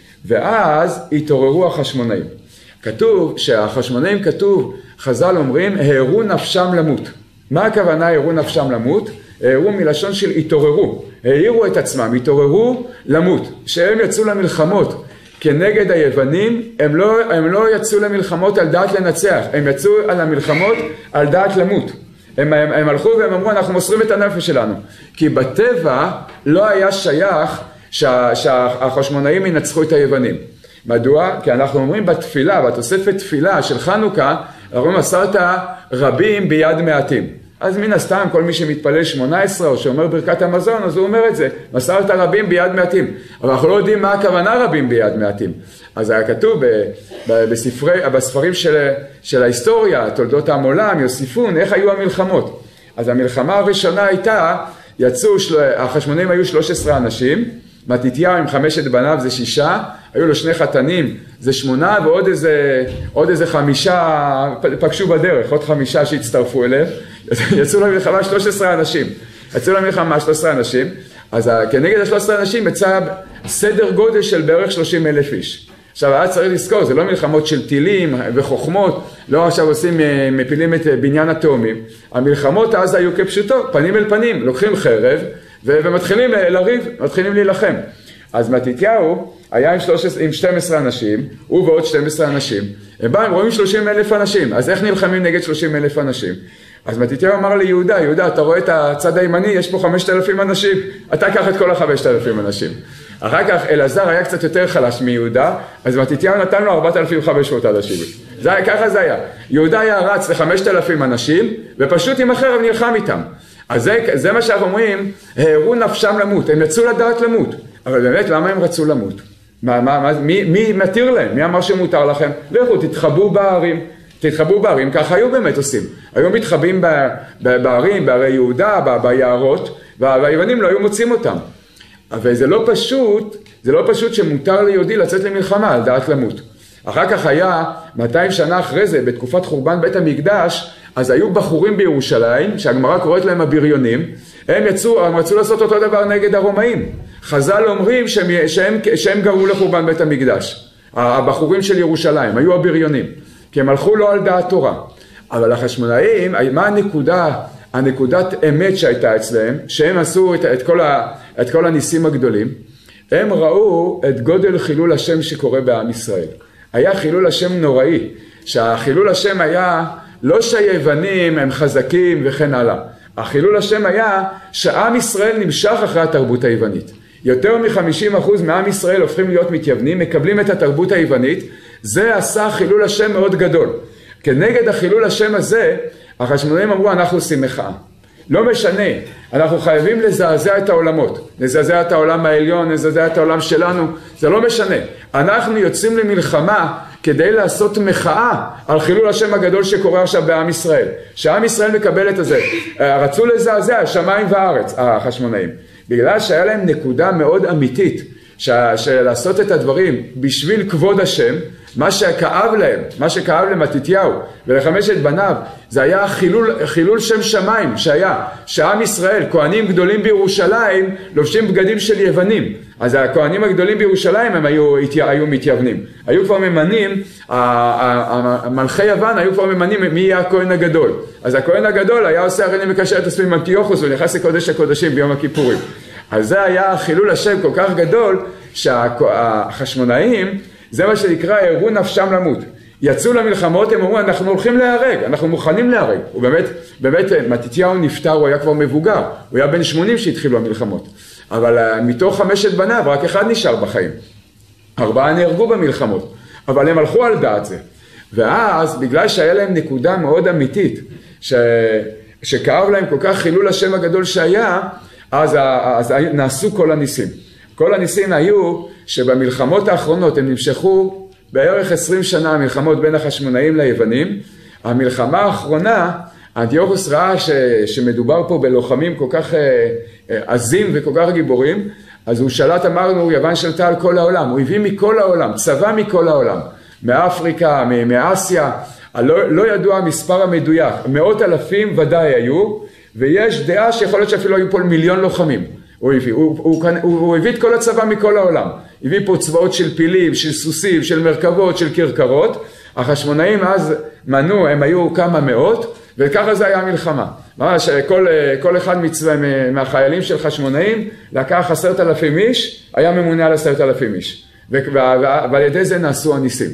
ואז התעוררו החשמונאים. כתוב שהחשמונאים כתוב, חז"ל אומרים, הערו נפשם למות. מה הכוונה הערו נפשם למות? הערו מלשון של התעוררו, העירו את עצמם, התעוררו למות. שהם יצאו למלחמות כנגד היוונים, הם לא, הם לא יצאו למלחמות על דעת לנצח, הם יצאו על המלחמות על דעת למות. הם, הם, הם הלכו והם אמרו, אנחנו מוסרים את הנפש שלנו. כי בטבע לא היה שייך שה, שהחשמונאים ינצחו את היוונים. מדוע? כי אנחנו אומרים בתפילה, בתוספת תפילה של חנוכה, אנחנו אומרים, מסרת רבים ביד מעטים. אז מן הסתם, כל מי שמתפלל שמונה עשרה או שאומר ברכת המזון, אז הוא אומר את זה, מסרת רבים ביד מעטים. אבל אנחנו לא יודעים מה הכוונה רבים ביד מעטים. אז היה כתוב בספרי, בספרים של, של ההיסטוריה, תולדות העם עולם, יוסיפון, איך היו המלחמות. אז המלחמה הראשונה הייתה, יצאו, החשמונאים היו שלושה עשר אנשים, מתתיהו עם חמשת בניו זה שישה, היו לו שני חתנים זה שמונה, ועוד איזה, עוד איזה חמישה פגשו בדרך, עוד חמישה שהצטרפו אליהם, יצאו למלחמה שלושה עשר אנשים, יצאו למלחמה שלושה עשר אנשים, אז כנגד ה-שלושה עשר אנשים יצא סדר גודל של בערך שלושים אלף איש. עכשיו, היה צריך לזכור, זה לא מלחמות של טילים וחוכמות, לא עכשיו עושים, מפילים את בניין התאומים. המלחמות אז היו כפשוטו, פנים אל פנים, לוקחים חרב, ומתחילים לריב, מתחילים להילחם. אז מתתיהו היה עם, שלוש, עם שתים עשרה אנשים, הוא ועוד שתים עשרה אנשים, הם באו, הם רואים שלושים אלף אנשים, אז איך נלחמים נגד שלושים אלף אנשים? אז מתתיהו אמר ליהודה, יהודה, אתה רואה את הצד הימני, יש פה חמשת אלפים אנשים, אתה קח את כל החמשת אלפים אנשים. אחר כך אלעזר היה קצת יותר חלש מיהודה, אז מתתיהו נתן לו ארבעת אלפים וחמש מאות אנשים. זה, ככה זה היה. יהודה היה רץ לחמשת אלפים אנשים, ופשוט עם החרב נלחם איתם. אז זה, זה מה שאנחנו אומרים, הערו נפשם למות, הם יצאו לדעת למות. אבל באמת, למה הם רצו למות? מה, מה, מה, מי, מי מתיר להם? מי אמר שמותר לכם? לכו, תתחבאו בערים. תתחבאו בערים, ככה היו באמת עושים. היו מתחבאים בערים, בערי יהודה, ביערות, והיוונים לא היו מוצאים אותם. אבל זה לא פשוט, זה לא פשוט שמותר ליהודי לצאת למלחמה על דעת למות. אחר כך היה, מאתיים שנה אחרי זה, בתקופת חורבן בית המקדש, אז היו בחורים בירושלים, שהגמרא קוראת להם הבריונים, הם יצאו, הם רצו לעשות אותו דבר נגד הרומאים. חז"ל אומרים שהם, שהם, שהם גרמו לחורבן בית המקדש. הבחורים של ירושלים, היו הבריונים, כי הם הלכו לא על דעת תורה. אבל החשמונאים, מה הנקודה, הנקודת אמת שהייתה אצלהם, שהם עשו את, את, כל ה, את כל הניסים הגדולים, הם ראו את גודל חילול השם שקורה בעם ישראל. היה חילול השם נוראי, שהחילול השם היה לא שהיוונים הם חזקים וכן הלאה. החילול השם היה שעם ישראל נמשך אחרי התרבות היוונית. יותר מ-חמישים אחוז מעם ישראל הופכים להיות מתייוונים, מקבלים את התרבות היוונית, זה עשה חילול השם מאוד גדול. כנגד החילול השם הזה, החשמונאים אמרו, אנחנו עושים מחאה. לא משנה, אנחנו חייבים לזעזע את העולמות, לזעזע את העולם העליון, לזעזע את העולם שלנו, זה לא משנה. אנחנו יוצאים למלחמה כדי לעשות מחאה על חילול השם הגדול שקורה עכשיו בעם ישראל. שעם ישראל מקבל את זה. רצו לזעזע שמיים וארץ, החשמונאים. בגלל שהיה להם נקודה מאוד אמיתית, של לעשות את הדברים בשביל כבוד השם, מה שכאב להם, מה שכאב למתתיהו ולחמשת בניו, זה היה חילול, חילול שם שמיים שהיה, שעם ישראל, כהנים גדולים בירושלים, לובשים בגדים של יוונים. אז הכהנים הגדולים בירושלים הם היו, היו מתייוונים. היו כבר ממנים, המלכי יוון היו כבר ממנים מי יהיה הכהן הגדול. אז הכהן הגדול היה עושה, הרי אני מקשר את עצמי עם אנטיוכוס, הוא נכנס לקודש הקודשים ביום הכיפורים. אז זה היה חילול השם כל כך גדול, שהחשמונאים, זה מה שנקרא, הראו נפשם למות. יצאו למלחמות, הם אמרו, אנחנו הולכים להיהרג, אנחנו מוכנים להיהרג. הוא באמת, באמת, מתתיהו נפטר, הוא היה כבר מבוגר, הוא היה בן שמונים שהתחילו המלחמות. אבל מתוך חמשת בניו, רק אחד נשאר בחיים. ארבעה נהרגו במלחמות, אבל הם הלכו על דעת זה. ואז, בגלל שהיה להם נקודה מאוד אמיתית, ש... שכאב להם כל כך חילול השם הגדול שהיה, אז, אז נעשו כל הניסים. כל הניסים היו שבמלחמות האחרונות הם נמשכו בערך עשרים שנה, המלחמות בין החשמונאים ליוונים. המלחמה האחרונה, אנטיוכוס ראה ש, שמדובר פה בלוחמים כל כך עזים וכל כך גיבורים, אז הוא שלט, אמרנו, יוון שלטה על כל העולם, הוא הביא מכל העולם, צבא מכל העולם, מאפריקה, מאסיה, לא, לא ידוע המספר המדויק, מאות אלפים ודאי היו, ויש דעה שיכול להיות שאפילו היו פה מיליון לוחמים. הוא הביא, הוא, הוא, הוא, הוא הביא את כל הצבא מכל העולם, הביא פה צבאות של פילים, של סוסים, של מרכבות, של קרקרות. החשמונאים אז מנו, הם היו כמה מאות, וככה זה היה המלחמה. ממש כל, כל אחד מצווה מהחיילים של חשמונאים לקח עשרת אלפים איש, היה ממונה על עשרת אלפים איש, ועל ידי זה נעשו הניסים.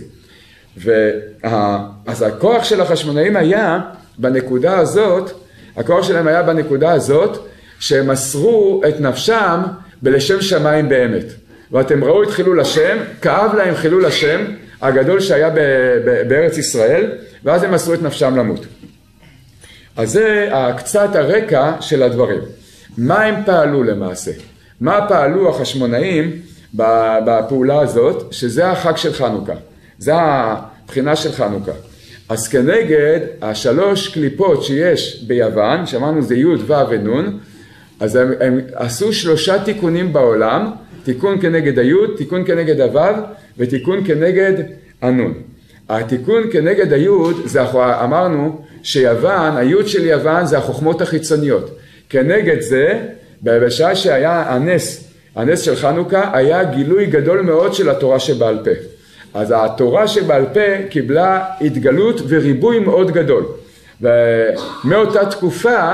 אז הכוח של החשמונאים היה בנקודה הזאת, הכוח שלהם היה בנקודה הזאת, שהם מסרו את נפשם בלשם שמיים באמת. ואתם ראו את חילול השם, כאב להם חילול השם הגדול שהיה בארץ ישראל, ואז הם מסרו את נפשם למות. אז זה קצת הרקע של הדברים. מה הם פעלו למעשה? מה פעלו החשמונאים בפעולה הזאת, שזה החג של חנוכה. זה הבחינה של חנוכה. אז כנגד השלוש קליפות שיש ביוון, שאמרנו זה י' ו' ונ', אז הם, הם עשו שלושה תיקונים בעולם, תיקון כנגד היוד, תיקון כנגד הוו, ותיקון כנגד הנון. התיקון כנגד היוד, זה אמרנו שיוון, היוד של יוון זה החוכמות החיצוניות. כנגד זה, בשעה שהיה הנס, הנס של חנוכה, היה גילוי גדול מאוד של התורה שבעל פה. אז התורה שבעל פה קיבלה התגלות וריבוי מאוד גדול. ומאותה תקופה,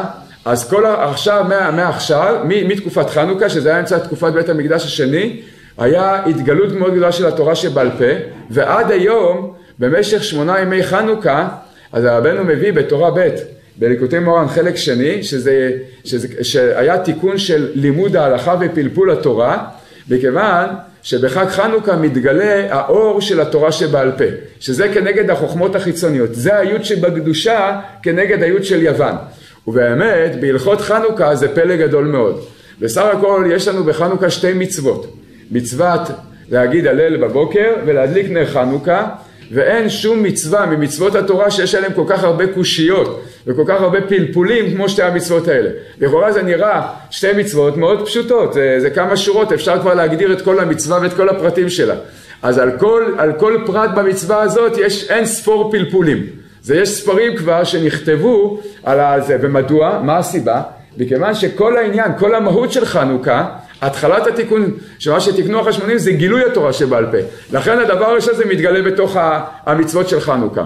אז כל עכשיו, מעכשיו, מתקופת חנוכה, שזה היה אמצע תקופת בית המקדש השני, היה התגלות מאוד גדולה של התורה שבעל פה, ועד היום, במשך שמונה ימי חנוכה, אז הרבנו מביא בתורה ב' בליקוטי מוהר"ן חלק שני, שזה, שזה, שהיה תיקון של לימוד ההלכה ופלפול התורה, מכיוון שבחג חנוכה מתגלה האור של התורה שבעל פה, שזה כנגד החוכמות החיצוניות, זה היוד שבקדושה כנגד היוד של יוון. ובאמת בהלכות חנוכה זה פלא גדול מאוד. בסך הכל יש לנו בחנוכה שתי מצוות, מצוות להגיד הלל בבוקר ולהדליק נר חנוכה, ואין שום מצווה ממצוות התורה שיש עליהם כל כך הרבה קושיות וכל כך הרבה פלפולים כמו שתי המצוות האלה. לכאורה זה נראה שתי מצוות מאוד פשוטות, זה, זה כמה שורות, אפשר כבר להגדיר את כל המצווה ואת כל הפרטים שלה. אז על כל, על כל פרט במצווה הזאת יש אין ספור פלפולים. זה יש ספרים כבר שנכתבו על זה. ומדוע? מה הסיבה? מכיוון שכל העניין, כל המהות של חנוכה, התחלת התיקון, שמה שתיקנו החשמונים זה גילוי התורה שבעל פה. לכן הדבר הראשון זה מתגלה בתוך המצוות של חנוכה.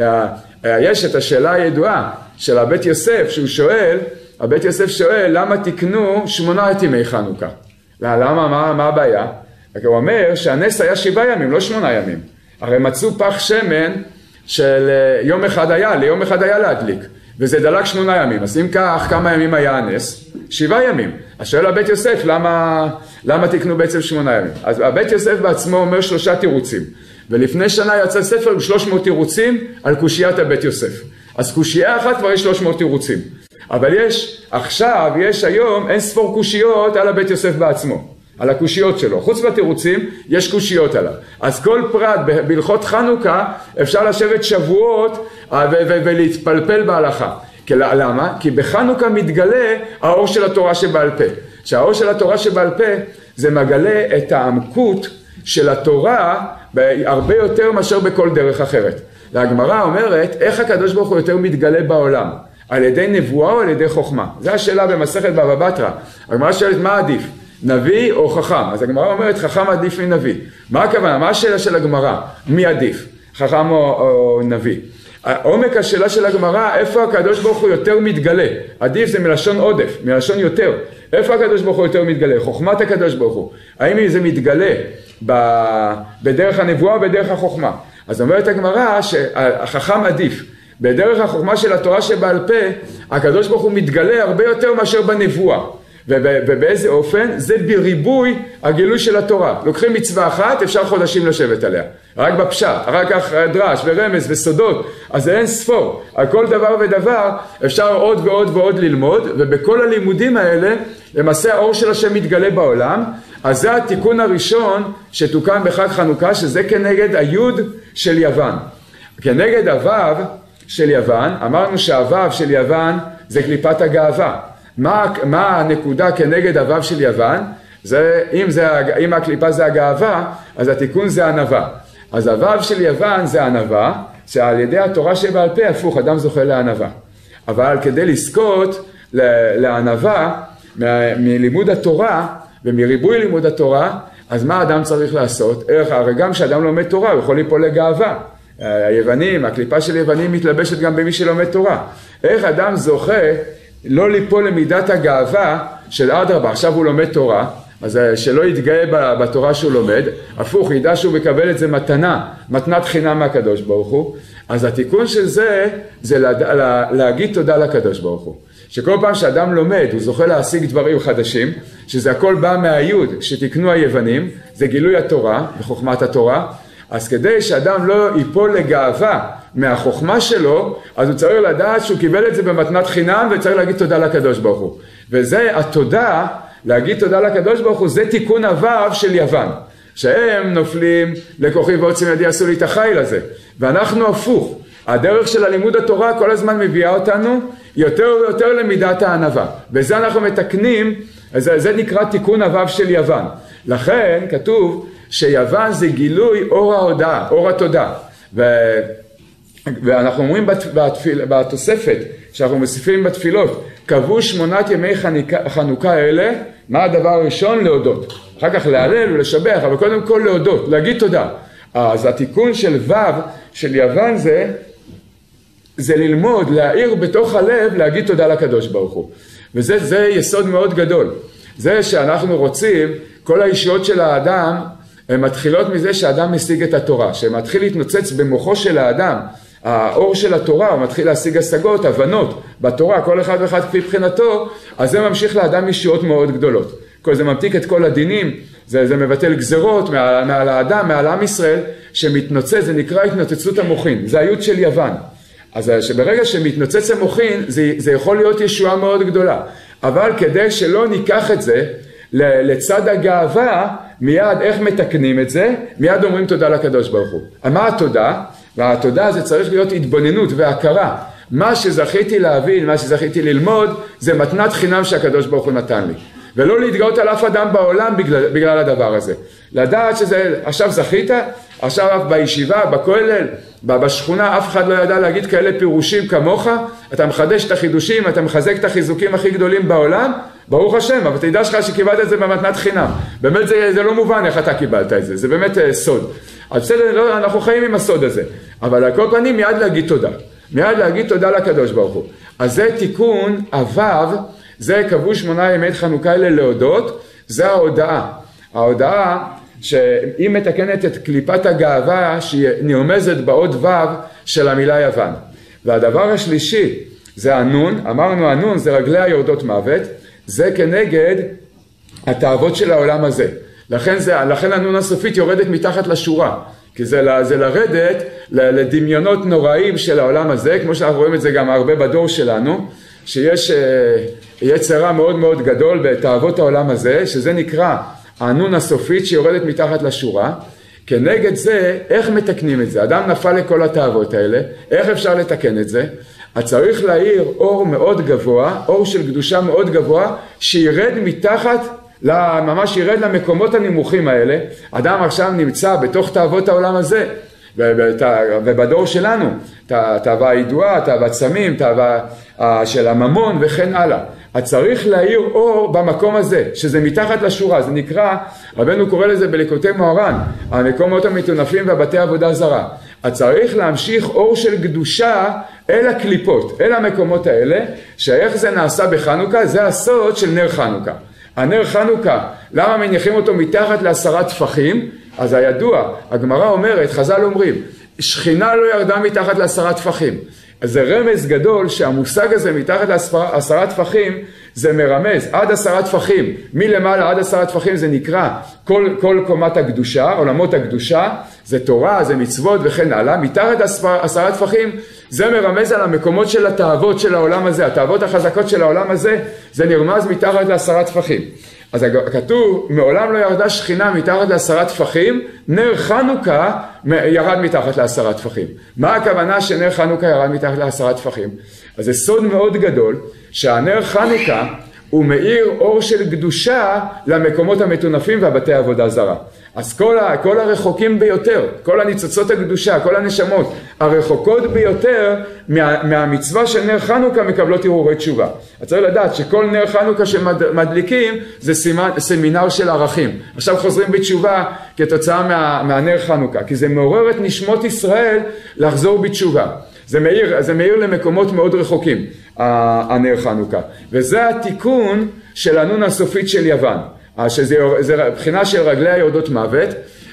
יש את השאלה הידועה של הבית יוסף, שהוא שואל, הבית יוסף שואל, למה תיקנו שמונת ימי חנוכה? למה, מה, מה הבעיה? הוא אומר שהנס היה שבעה ימים, לא שמונה ימים. הרי מצאו פח שמן של יום אחד היה, ליום אחד היה להדליק. וזה דלק שמונה ימים, אז אם כך, כמה ימים היה הנס? שבעה ימים. אז שואל הבית יוסף, למה, למה תקנו בעצם שמונה ימים? אז הבית יוסף בעצמו אומר שלושה תירוצים. ולפני שנה יצא ספר עם שלוש מאות תירוצים על קושיית הבית יוסף. אז קושייה אחת כבר יש שלוש מאות תירוצים. אבל יש, עכשיו, יש היום, אין ספור קושיות על הבית יוסף בעצמו. על הקושיות שלו. חוץ מהתירוצים, יש קושיות עליו. אז כל פרט בהלכות חנוכה, אפשר לשבת שבועות ולהתפלפל בהלכה. למה? כי בחנוכה מתגלה האור של התורה שבעל פה. שהאור של התורה שבעל פה, זה מגלה את העמקות של התורה, הרבה יותר מאשר בכל דרך אחרת. והגמרא אומרת, איך הקדוש ברוך הוא יותר מתגלה בעולם? על ידי נבואה או על ידי חוכמה? זו השאלה במסכת בבא בתרא. הגמרא שואלת, מה עדיף? נביא או חכם? אז הגמרא אומרת, חכם עדיף מנביא. מה הכוונה? מה השאלה של הגמרא? מי עדיף? חכם או, או נביא? עומק השאלה של הגמרא, איפה הקדוש ברוך הוא יותר מתגלה? עדיף זה מלשון עודף, מלשון יותר. איפה הקדוש ברוך הוא יותר מתגלה? חוכמת הקדוש ברוך הוא. האם זה מתגלה בדרך הנבואה או בדרך החוכמה? אז אומרת הגמרא שהחכם עדיף. בדרך החוכמה של התורה שבעל פה, הקדוש ברוך הוא מתגלה הרבה יותר מאשר בנבואה. ובאיזה אופן? זה בריבוי הגילוי של התורה. לוקחים מצווה אחת, אפשר חודשים לשבת עליה. רק בפשט, רק כך דרש ורמז וסודות, אז אין ספור. על כל דבר ודבר אפשר עוד ועוד ועוד ללמוד, ובכל הלימודים האלה, למעשה האור של השם מתגלה בעולם. אז זה התיקון הראשון שתוקן בחג חנוכה, שזה כנגד היוד של יוון. כנגד הוו של יוון, אמרנו שהוו של יוון זה קליפת הגאווה. מה, מה הנקודה כנגד הוו של יוון? זה, אם, זה, אם הקליפה זה הגאווה, אז התיקון זה ענווה. אז הוו של יוון זה ענווה, שעל ידי התורה שבעל פה הפוך, אדם זוכה לענווה. אבל כדי לזכות לענווה מלימוד התורה ומריבוי לימוד התורה, אז מה אדם צריך לעשות? הרי גם כשאדם לומד תורה הוא יכול ליפול לגאווה. היוונים, הקליפה של יוונים מתלבשת גם במי שלומד תורה. איך אדם זוכה לא ליפול למידת הגאווה של אדרבה, עכשיו הוא לומד תורה, אז שלא יתגאה בתורה שהוא לומד, הפוך, ידע שהוא מקבל את זה מתנה, מתנת חינם מהקדוש ברוך הוא. אז התיקון של זה, זה לה, לה, להגיד תודה לקדוש ברוך הוא. שכל פעם שאדם לומד, הוא זוכה להשיג דברים חדשים, שזה הכל בא מהיוד שתקנו היוונים, זה גילוי התורה וחוכמת התורה. אז כדי שאדם לא ייפול לגאווה מהחוכמה שלו, אז הוא צריך לדעת שהוא קיבל את זה במתנת חינם, וצריך להגיד תודה לקדוש ברוך הוא. וזה התודה, להגיד תודה לקדוש ברוך הוא, זה תיקון הוו של יוון. שהם נופלים לכוחי ועוצם ידי עשו לי את החיל הזה. ואנחנו הפוך. הדרך של הלימוד התורה כל הזמן מביאה אותנו יותר ויותר למידת הענווה. וזה אנחנו מתקנים, זה, זה נקרא תיקון הוו של יוון. לכן כתוב שיוון זה גילוי אור ההודעה, אור התודה. ו... ואנחנו אומרים בתפיל, בתוספת, שאנחנו מוסיפים בתפילות, קבעו שמונת ימי חנוכה, חנוכה האלה, מה הדבר הראשון? להודות. אחר כך להלל ולשבח, אבל קודם כל להודות, להגיד תודה. אז התיקון של וו של יוון זה, זה ללמוד, להעיר בתוך הלב, להגיד תודה לקדוש ברוך הוא. וזה זה יסוד מאוד גדול. זה שאנחנו רוצים, כל האישיות של האדם, הן מתחילות מזה שהאדם משיג את התורה, שמתחיל להתנוצץ במוחו של האדם, האור של התורה, הוא מתחיל להשיג השגות, הבנות בתורה, כל אחד ואחד כפי מבחינתו, אז זה ממשיך לאדם אישיות מאוד גדולות. זה ממתיק את כל הדינים, זה, זה מבטל גזרות מעל, מעל האדם, מעל עם ישראל, שמתנוצץ, זה נקרא התנוצצות המוחין, זה היות של יוון. אז שברגע שמתנוצץ המוחין, זה, זה יכול להיות ישועה מאוד גדולה. אבל כדי שלא ניקח את זה לצד הגאווה, מיד איך מתקנים את זה? מיד אומרים תודה לקדוש ברוך הוא. מה התודה? והתודה זה צריך להיות התבוננות והכרה. מה שזכיתי להבין, מה שזכיתי ללמוד, זה מתנת חינם שהקדוש ברוך הוא נתן לי. ולא להתגאות על אף אדם בעולם בגלל, בגלל הדבר הזה. לדעת שזה, עכשיו זכית, עכשיו בישיבה, בכולל, בשכונה, אף אחד לא ידע להגיד כאלה פירושים כמוך, אתה מחדש את החידושים, אתה מחזק את החיזוקים הכי גדולים בעולם, ברוך השם, אבל תדע שלך שקיבלת את זה במתנת חינם. באמת זה, זה לא מובן איך אתה קיבלת את זה, זה באמת סוד. אז בסדר, לא, אנחנו חיים עם הסוד הזה, אבל על כל פנים מיד להגיד תודה. מיד להגיד תודה לקדוש ברוך הוא. אז זה תיקון הוו, זה קבעו שמונה ימי חנוכה האלה להודות, זה ההודעה. ההודעה שהיא מתקנת את קליפת הגאווה שהיא נרמזת באות וו של המילה יוון. והדבר השלישי זה הנון, אמרנו הנון זה רגלי היורדות מוות, זה כנגד התאוות של העולם הזה. לכן, זה, לכן הנון הסופית יורדת מתחת לשורה, כי זה, זה לרדת לדמיונות נוראים של העולם הזה, כמו שאנחנו רואים את זה גם הרבה בדור שלנו, שיש יצרה מאוד מאוד גדול בתאוות העולם הזה, שזה נקרא הנון הסופית שיורדת מתחת לשורה. כנגד זה, איך מתקנים את זה? אדם נפל לכל התאוות האלה, איך אפשר לתקן את זה? אז צריך להאיר אור מאוד גבוה, אור של קדושה מאוד גבוה, שירד מתחת, ממש ירד למקומות הנמוכים האלה. אדם עכשיו נמצא בתוך תאוות העולם הזה, ובדור שלנו, תאווה הידועה, תאוות סמים, תאווה של הממון וכן הלאה. אז צריך להאיר אור במקום הזה, שזה מתחת לשורה, זה נקרא, רבנו קורא לזה בליקוטי מוהר"ן, המקומות המטונפים והבתי עבודה זרה. אז צריך להמשיך אור של קדושה אל הקליפות, אל המקומות האלה, שאיך זה נעשה בחנוכה, זה הסוד של נר חנוכה. הנר חנוכה, למה מניחים אותו מתחת לעשרה טפחים? אז הידוע, הגמרא אומרת, חז"ל אומרים, שכינה לא ירדה מתחת לעשרה טפחים. אז זה רמז גדול שהמושג הזה מתחת לעשרה טפחים, זה מרמז עד עשרה טפחים, מלמעלה עד עשרה טפחים זה נקרא כל, כל קומת הקדושה, עולמות הקדושה, זה תורה, זה מצוות וכן הלאה, מתחת עשרה טפחים זה מרמז על המקומות של התאוות של העולם הזה, התאוות החזקות של העולם הזה, זה נרמז מתחת לעשרה טפחים. אז כתוב, מעולם לא ירדה שכינה מתחת לעשרה טפחים, נר חנוכה ירד מתחת לעשרה טפחים. מה הכוונה שנר חנוכה ירד מתחת לעשרה טפחים? אז זה סוד מאוד גדול, שהנר חנוכה הוא מאיר אור של קדושה למקומות המטונפים והבתי עבודה זרה. אז כל, ה, כל הרחוקים ביותר, כל הניצוצות הקדושה, כל הנשמות הרחוקות ביותר מה, מהמצווה של נר חנוכה מקבלות הרהורי תשובה. אז צריך לדעת שכל נר חנוכה שמדליקים זה סימן, סמינר של ערכים. עכשיו חוזרים בתשובה כתוצאה מה, מהנר חנוכה, כי זה מעורר את נשמות ישראל לחזור בתשובה. זה מאיר, זה מאיר למקומות מאוד רחוקים, הנר חנוכה. וזה התיקון של הנון הסופית של יוון. שזה זה בחינה של רגלי היורדות מוות,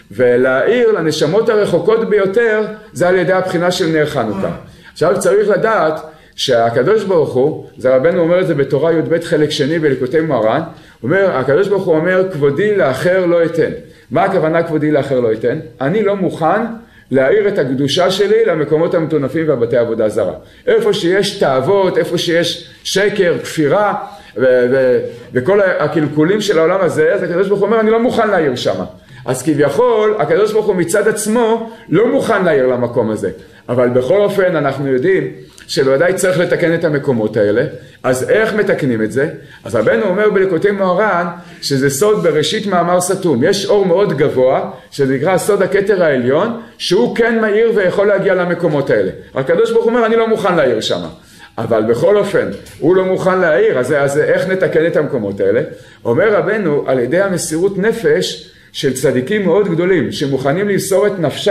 ולהאיר לנשמות הרחוקות ביותר, זה על ידי הבחינה של נר חנוכה. עכשיו צריך לדעת שהקדוש ברוך הוא, זה רבנו אומר את זה בתורה י"ב חלק שני בליקוטי מוהר"ן, אומר, הקדוש ברוך הוא אומר, כבודי לאחר לא אתן. מה הכוונה כבודי לאחר לא אתן? אני לא מוכן להאיר את הקדושה שלי למקומות המטונפים והבתי עבודה זרה. איפה שיש תאוות, איפה שיש שקר, כפירה, ו- ו- וכל הקלקולים של העולם הזה, אז הקדוש ברוך הוא אומר, אני לא מוכן להאיר שם. אז כביכול, הקדוש ברוך הוא מצד עצמו לא מוכן להאיר למקום הזה. אבל בכל אופן אנחנו יודעים שבוודאי צריך לתקן את המקומות האלה. אז איך מתקנים את זה? אז רבנו אומר בליקוטי מוהר"ן שזה סוד בראשית מאמר סתום. יש אור מאוד גבוה, שזה נקרא סוד הכתר העליון, שהוא כן מאיר ויכול להגיע למקומות האלה. הקדוש ברוך הוא אומר, אני לא מוכן להאיר שם. אבל בכל אופן, הוא לא מוכן להאיר, אז, אז איך נתקן את המקומות האלה? אומר רבנו, על ידי המסירות נפש של צדיקים מאוד גדולים, שמוכנים למסור את נפשם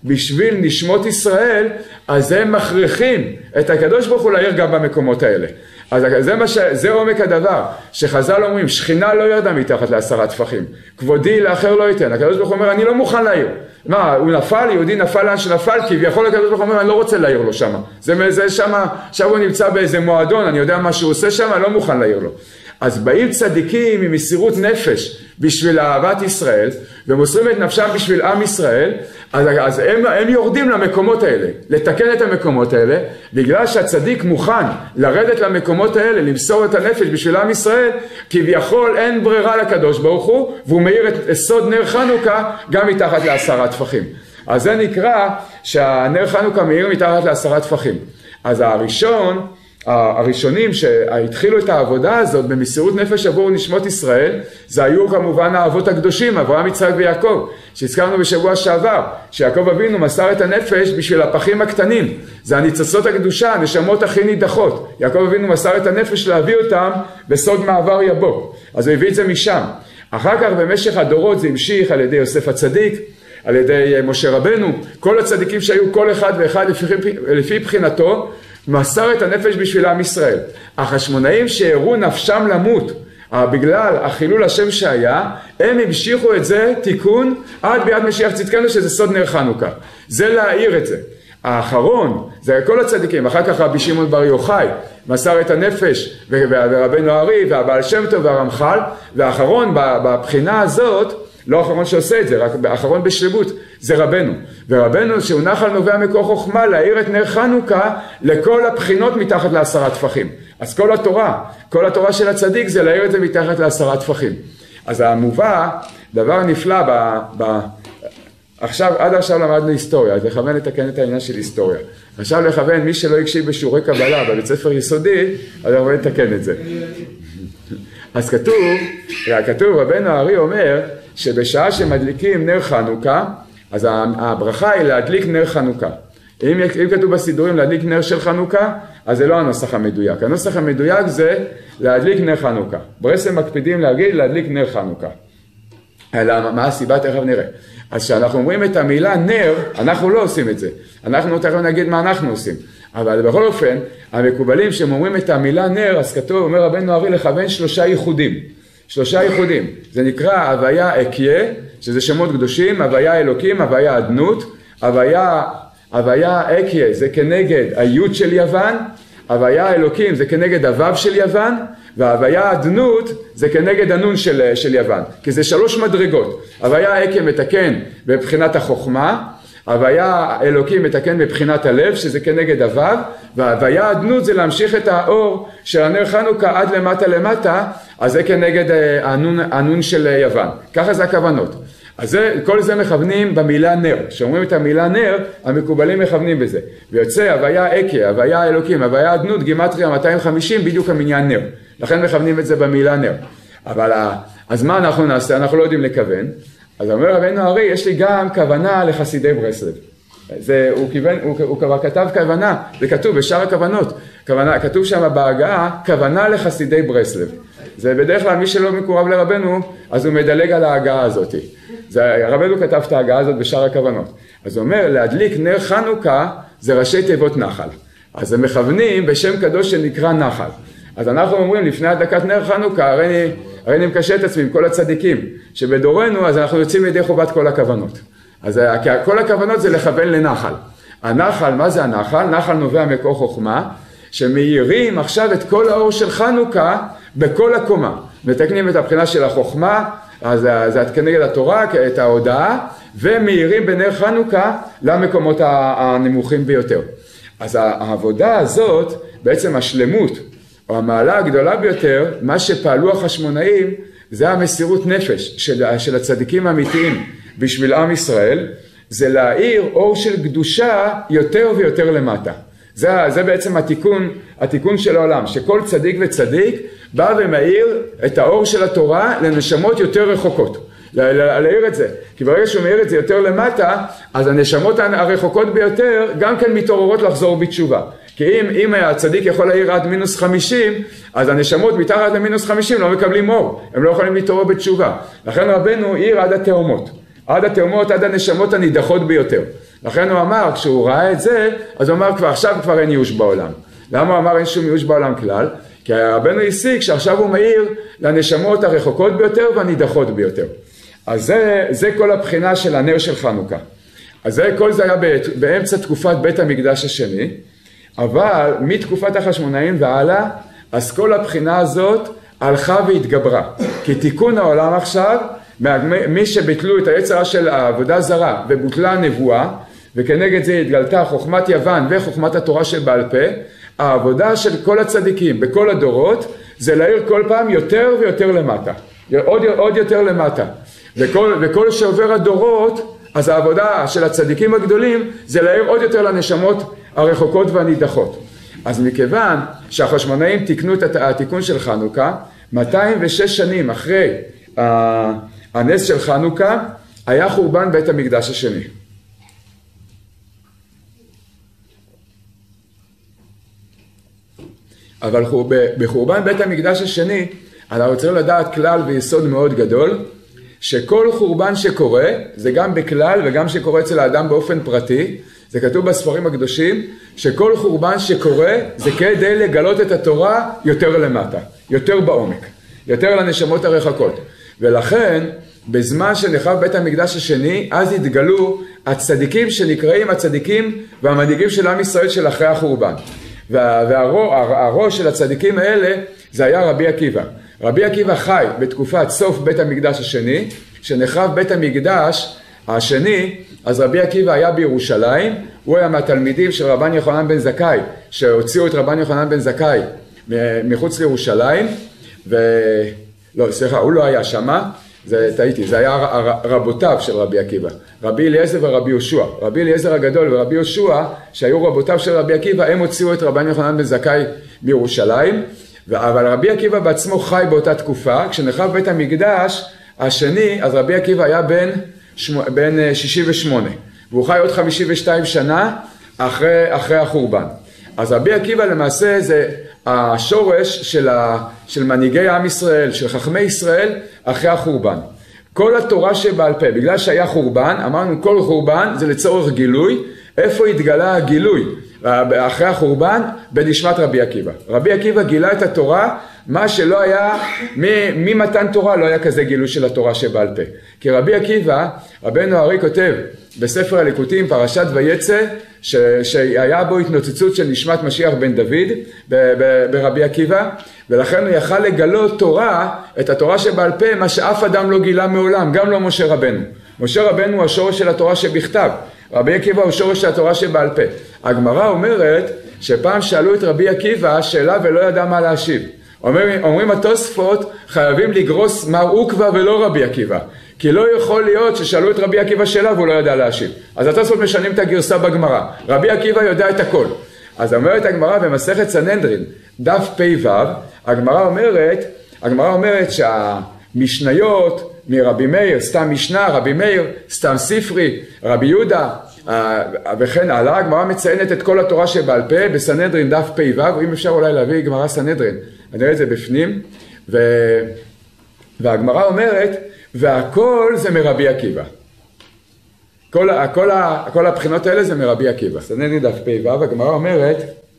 בשביל נשמות ישראל, אז הם מכריחים את הקדוש ברוך הוא להאיר גם במקומות האלה. אז זה, מה ש... זה עומק הדבר, שחז"ל אומרים, שכינה לא ירדה מתחת לעשרה טפחים, כבודי לאחר לא ייתן. הקדוש ברוך הוא אומר, אני לא מוכן להעיר. מה, הוא נפל, יהודי נפל לאן שנפל, כביכול הקדוש ברוך הוא אומר, אני לא רוצה להעיר לו שמה. זה, זה שמה, עכשיו הוא נמצא באיזה מועדון, אני יודע מה שהוא עושה שמה, אני לא מוכן להעיר לו. אז באים צדיקים עם מסירות נפש בשביל אהבת ישראל, ומוסרים את נפשם בשביל עם ישראל, אז, אז הם, הם יורדים למקומות האלה, לתקן את המקומות האלה, בגלל שהצדיק מוכן לרדת למקומות האלה, למסור את הנפש בשביל עם ישראל, כביכול אין ברירה לקדוש ברוך הוא, והוא מאיר את סוד נר חנוכה גם מתחת לעשרה טפחים. אז זה נקרא שהנר חנוכה מאיר מתחת לעשרה טפחים. אז הראשון, הראשונים שהתחילו את העבודה הזאת במסירות נפש עבור נשמות ישראל, זה היו כמובן האבות הקדושים, אברהם, יצחק ויעקב, שהזכרנו בשבוע שעבר, שיעקב אבינו מסר את הנפש בשביל הפחים הקטנים, זה הניצוצות הקדושה, הנשמות הכי נידחות. יעקב אבינו מסר את הנפש להביא אותם בסוד מעבר יבוק, אז הוא הביא את זה משם. אחר כך במשך הדורות זה המשיך על ידי יוסף הצדיק, על ידי משה רבנו, כל הצדיקים שהיו כל אחד ואחד לפי, לפי בחינתו, מסר את הנפש בשביל עם ישראל. החשמונאים שהראו נפשם למות בגלל החילול השם שהיה, הם המשיכו את זה תיקון עד ביאת משיח צדקנו, שזה סוד נר חנוכה. זה להאיר את זה. האחרון זה כל הצדיקים, אחר כך רבי שמעון בר יוחאי מסר את הנפש, ורבנו הארי והבעל שם טוב והרמח"ל, והאחרון בבחינה הזאת, לא האחרון שעושה את זה, רק האחרון בשלמות, זה רבנו. ורבנו שהוא נחל נובע מכוח חוכמה להאיר את נר חנוכה לכל הבחינות מתחת לעשרה טפחים. אז כל התורה, כל התורה של הצדיק זה להאיר את זה מתחת לעשרה טפחים. אז המובא, דבר נפלא, ב, ב, עכשיו, עד עכשיו למדנו היסטוריה, אז לכוון לתקן את העניין של היסטוריה. עכשיו לכוון, מי שלא הקשיב בשיעורי קבלה בבית ספר יסודי, אז לכוון לתקן את זה. אז כתוב, כתוב, רבנו הארי אומר, שבשעה שמדליקים נר חנוכה, אז הברכה היא להדליק נר חנוכה. אם, אם כתוב בסידורים להדליק נר של חנוכה, אז זה לא הנוסח המדויק. הנוסח המדויק זה להדליק נר חנוכה. ברסלב מקפידים להגיד להדליק נר חנוכה. אלא מה הסיבה? תכף נראה. אז כשאנחנו אומרים את המילה נר, אנחנו לא עושים את זה. אנחנו תכף נגיד מה אנחנו עושים. אבל בכל אופן, המקובלים שאומרים את המילה נר, אז כתוב, אומר רבנו הארי לכוון שלושה ייחודים. שלושה ייחודים. זה נקרא הוויה אקיה, שזה שמות קדושים, הוויה אלוקים, הוויה אדנות, הוויה, הוויה אקיה זה כנגד היוד של יוון, הוויה אלוקים זה כנגד הוו של יוון, וההוויה אדנות זה כנגד הנון של, של יוון. כי זה שלוש מדרגות. הוויה אקיה מתקן בבחינת החוכמה, הוויה אלוקים מתקן מבחינת הלב, שזה כנגד הוו, וההוויה אדנות זה להמשיך את האור של הנר חנוכה עד למטה למטה, אז זה כנגד הנון, הנון של יוון. ככה זה הכוונות. אז זה, כל זה מכוונים במילה נר. כשאומרים את המילה נר, המקובלים מכוונים בזה. ויוצא הוויה אקיה, הוויה אלוקים, הוויה אדנות, גימטריה מאתיים וחמישים, בדיוק המניין נר. לכן מכוונים את זה במילה נר. אבל אז מה אנחנו נעשה? אנחנו לא יודעים לכוון. אז אומר רבנו הארי, יש לי גם כוונה לחסידי ברסלב. זה, הוא, כיוון, הוא, הוא כבר כתב כוונה, זה כתוב בשאר הכוונות. כוונה, כתוב שם בהגעה, כוונה לחסידי ברסלב. זה בדרך כלל מי שלא מקורב לרבנו, אז הוא מדלג על ההגעה הזאת. זה, רבנו כתב את ההגעה הזאת בשאר הכוונות. אז הוא אומר, להדליק נר חנוכה זה ראשי תיבות נחל. אז הם מכוונים בשם קדוש שנקרא נחל. אז אנחנו אומרים, לפני הדלקת נר חנוכה, הרי, הרי אני מקשה את עצמי עם כל הצדיקים, שבדורנו אז אנחנו יוצאים לידי חובת כל הכוונות. אז כל הכוונות זה לכוון לנחל. הנחל, מה זה הנחל? נחל נובע מכוח חוכמה, שמאירים עכשיו את כל האור של חנוכה בכל הקומה. מתקנים את הבחינה של החוכמה, אז זה כנגד התורה, את ההודעה, ומאירים בנר חנוכה למקומות הנמוכים ביותר. אז העבודה הזאת, בעצם השלמות, או המעלה הגדולה ביותר, מה שפעלו החשמונאים, זה המסירות נפש של, של הצדיקים האמיתיים בשביל עם ישראל, זה להאיר אור של קדושה יותר ויותר למטה. זה, זה בעצם התיקון, התיקון של העולם, שכל צדיק וצדיק בא ומאיר את האור של התורה לנשמות יותר רחוקות. להאיר את זה, כי ברגע שהוא מאיר את זה יותר למטה, אז הנשמות הרחוקות ביותר גם כן מתעוררות לחזור בתשובה. כי אם, אם הצדיק יכול להאיר עד מינוס חמישים, אז הנשמות מתחת למינוס חמישים לא מקבלים אור, הם לא יכולים להתעורר בתשובה. לכן רבנו העיר עד התאומות, עד התאומות, עד הנשמות הנידחות ביותר. לכן הוא אמר, כשהוא ראה את זה, אז הוא אמר, כבר עכשיו כבר אין ייאוש בעולם. למה הוא אמר אין שום ייאוש בעולם כלל? כי רבנו הסיק שעכשיו הוא מאיר לנשמות הרחוקות ביותר והנידחות ביותר. אז זה, זה כל הבחינה של הנר של חנוכה. אז זה, כל זה היה באמצע תקופת בית המקדש השני, אבל מתקופת החשמונאים והלאה, אז כל הבחינה הזאת הלכה והתגברה. כי תיקון העולם עכשיו, מי שביטלו את היצרה של העבודה זרה ובוטלה הנבואה, וכנגד זה התגלתה חוכמת יוון וחוכמת התורה שבעל פה, העבודה של כל הצדיקים בכל הדורות זה להעיר כל פעם יותר ויותר למטה, עוד, עוד יותר למטה. וכל, וכל שעובר הדורות, אז העבודה של הצדיקים הגדולים זה להעיר עוד יותר לנשמות הרחוקות והנידחות. אז מכיוון שהחשמונאים תיקנו את התיקון של חנוכה, מאתיים ושש שנים אחרי הנס של חנוכה, היה חורבן בית המקדש השני. אבל בחורבן בית המקדש השני, אנחנו צריכים לדעת כלל ויסוד מאוד גדול, שכל חורבן שקורה, זה גם בכלל וגם שקורה אצל האדם באופן פרטי, זה כתוב בספרים הקדושים, שכל חורבן שקורה זה כדי לגלות את התורה יותר למטה, יותר בעומק, יותר לנשמות הרחקות. ולכן, בזמן שנחרב בית המקדש השני, אז התגלו הצדיקים שנקראים הצדיקים והמנהיגים של עם ישראל של אחרי החורבן. והראש של הצדיקים האלה זה היה רבי עקיבא. רבי עקיבא חי בתקופת סוף בית המקדש השני, שנחרב בית המקדש השני, אז רבי עקיבא היה בירושלים, הוא היה מהתלמידים של רבן יוחנן בן זכאי, שהוציאו את רבן יוחנן בן זכאי מחוץ לירושלים, ולא, סליחה, הוא לא היה שמה, זה טעיתי, זה היה רבותיו של רבי עקיבא, רבי אליעזר ורבי יהושע. רבי אליעזר הגדול ורבי יהושע, שהיו רבותיו של רבי עקיבא, הם הוציאו את רבן יוחנן בן זכאי מירושלים, אבל רבי עקיבא בעצמו חי באותה תקופה. כשנחרב בית המקדש השני, אז רבי עקיבא היה בן, בן שישים ושמונה, והוא חי עוד חמישים ושתיים שנה אחרי, אחרי החורבן. אז רבי עקיבא למעשה זה השורש של, ה, של מנהיגי עם ישראל, של חכמי ישראל אחרי החורבן. כל התורה שבעל פה, בגלל שהיה חורבן, אמרנו כל חורבן זה לצורך גילוי. איפה התגלה הגילוי אחרי החורבן? בנשמת רבי עקיבא. רבי עקיבא גילה את התורה, מה שלא היה, ממתן תורה לא היה כזה גילוי של התורה שבעל פה. כי רבי עקיבא, רבנו הארי כותב בספר הליקוטים, פרשת ויצא, ש, שהיה בו התנוצצות של נשמת משיח בן דוד ב, ב, ברבי עקיבא, ולכן הוא יכל לגלות תורה, את התורה שבעל פה, מה שאף אדם לא גילה מעולם, גם לא משה רבנו. משה רבנו הוא השורש של התורה שבכתב, רבי עקיבא הוא שורש של התורה שבעל פה. הגמרא אומרת שפעם שאלו את רבי עקיבא שאלה ולא ידע מה להשיב. אומרים, אומרים התוספות, חייבים לגרוס מר עוקבא ולא רבי עקיבא, כי לא יכול להיות ששאלו את רבי עקיבא שאלה והוא לא ידע להשיב. אז התוספות משנים את הגרסה בגמרא, רבי עקיבא יודע את הכל. אז אומרת הגמרא במסכת סנהדרין, דף פ"ו, הגמרא אומרת, הגמרא אומרת שהמשניות מרבי מאיר, סתם משנה, רבי מאיר, סתם ספרי, רבי יהודה, וכן הלאה. הגמרא מציינת את כל התורה שבעל פה בסנהדרין דף פ"ו, אם אפשר אולי להביא גמרא סנהדרין, אני רואה את זה בפנים, ו... והגמרא אומרת, והכל זה מרבי עקיבא. כל, כל, כל הבחינות האלה זה מרבי עקיבא. סנהדרין דף פ"ו, הגמרא אומרת,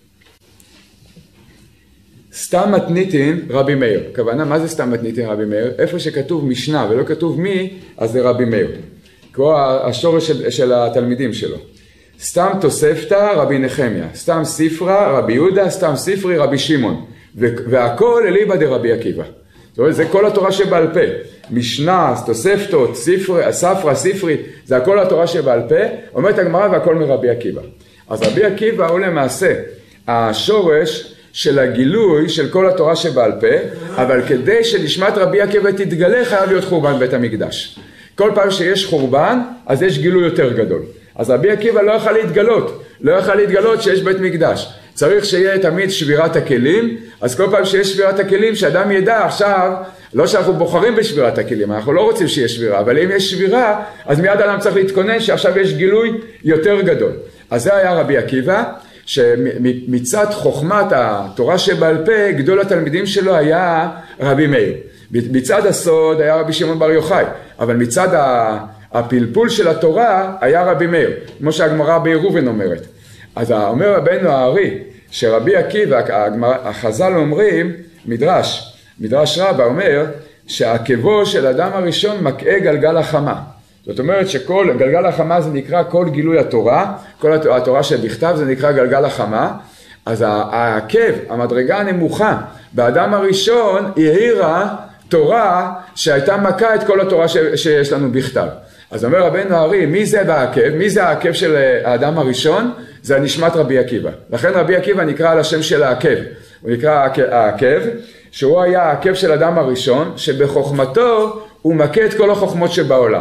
סתם מתניתין רבי מאיר. הכוונה, מה זה סתם מתניתין רבי מאיר? איפה שכתוב משנה ולא כתוב מי, אז זה רבי מאיר. כמו השורש של, של התלמידים שלו. סתם תוספתא רבי נחמיה, סתם ספרא רבי יהודה, סתם ספרי רבי שמעון. והכל אליבא דרבי עקיבא. זאת אומרת, זה כל התורה שבעל פה. משנה, תוספתות, ספרי, ספרא, ספרי, זה הכל התורה שבעל פה. אומרת הגמרא והכל מרבי עקיבא. אז רבי עקיבא הוא למעשה השורש של הגילוי של כל התורה שבעל פה, אבל כדי שנשמת רבי עקיבא תתגלה חייב להיות חורבן בית המקדש. כל פעם שיש חורבן, אז יש גילוי יותר גדול. אז רבי עקיבא לא יוכל להתגלות, לא יוכל להתגלות שיש בית מקדש. צריך שיהיה תמיד שבירת הכלים, אז כל פעם שיש שבירת הכלים, שאדם ידע עכשיו, לא שאנחנו בוחרים בשבירת הכלים, אנחנו לא רוצים שיש שבירה, אבל אם יש שבירה, אז מיד אדם צריך להתכונן שעכשיו יש גילוי יותר גדול. אז זה היה רבי עקיבא, שמצד חוכמת התורה שבעל פה, גדול התלמידים שלו היה רבי מאיר. מצד הסוד היה רבי שמעון בר יוחאי, אבל מצד הפלפול של התורה היה רבי מאיר, כמו שהגמרא בעירובין אומרת. אז אומר רבנו הארי, שרבי עקיבא, החז"ל אומרים, מדרש, מדרש רבא אומר, שעקבו של אדם הראשון מקעה גלגל החמה. זאת אומרת שכל גלגל החמה זה נקרא כל גילוי התורה, כל התורה שבכתב זה נקרא גלגל החמה. אז העקב, המדרגה הנמוכה, באדם הראשון העירה תורה שהייתה מכה את כל התורה שיש לנו בכתב. אז אומר רבנו הארי, מי זה בעקב? מי זה העקב של האדם הראשון? זה נשמת רבי עקיבא. לכן רבי עקיבא נקרא על השם של העקב. הוא נקרא העקב, שהוא היה העקב של אדם הראשון, שבחוכמתו הוא מכה את כל החוכמות שבעולם.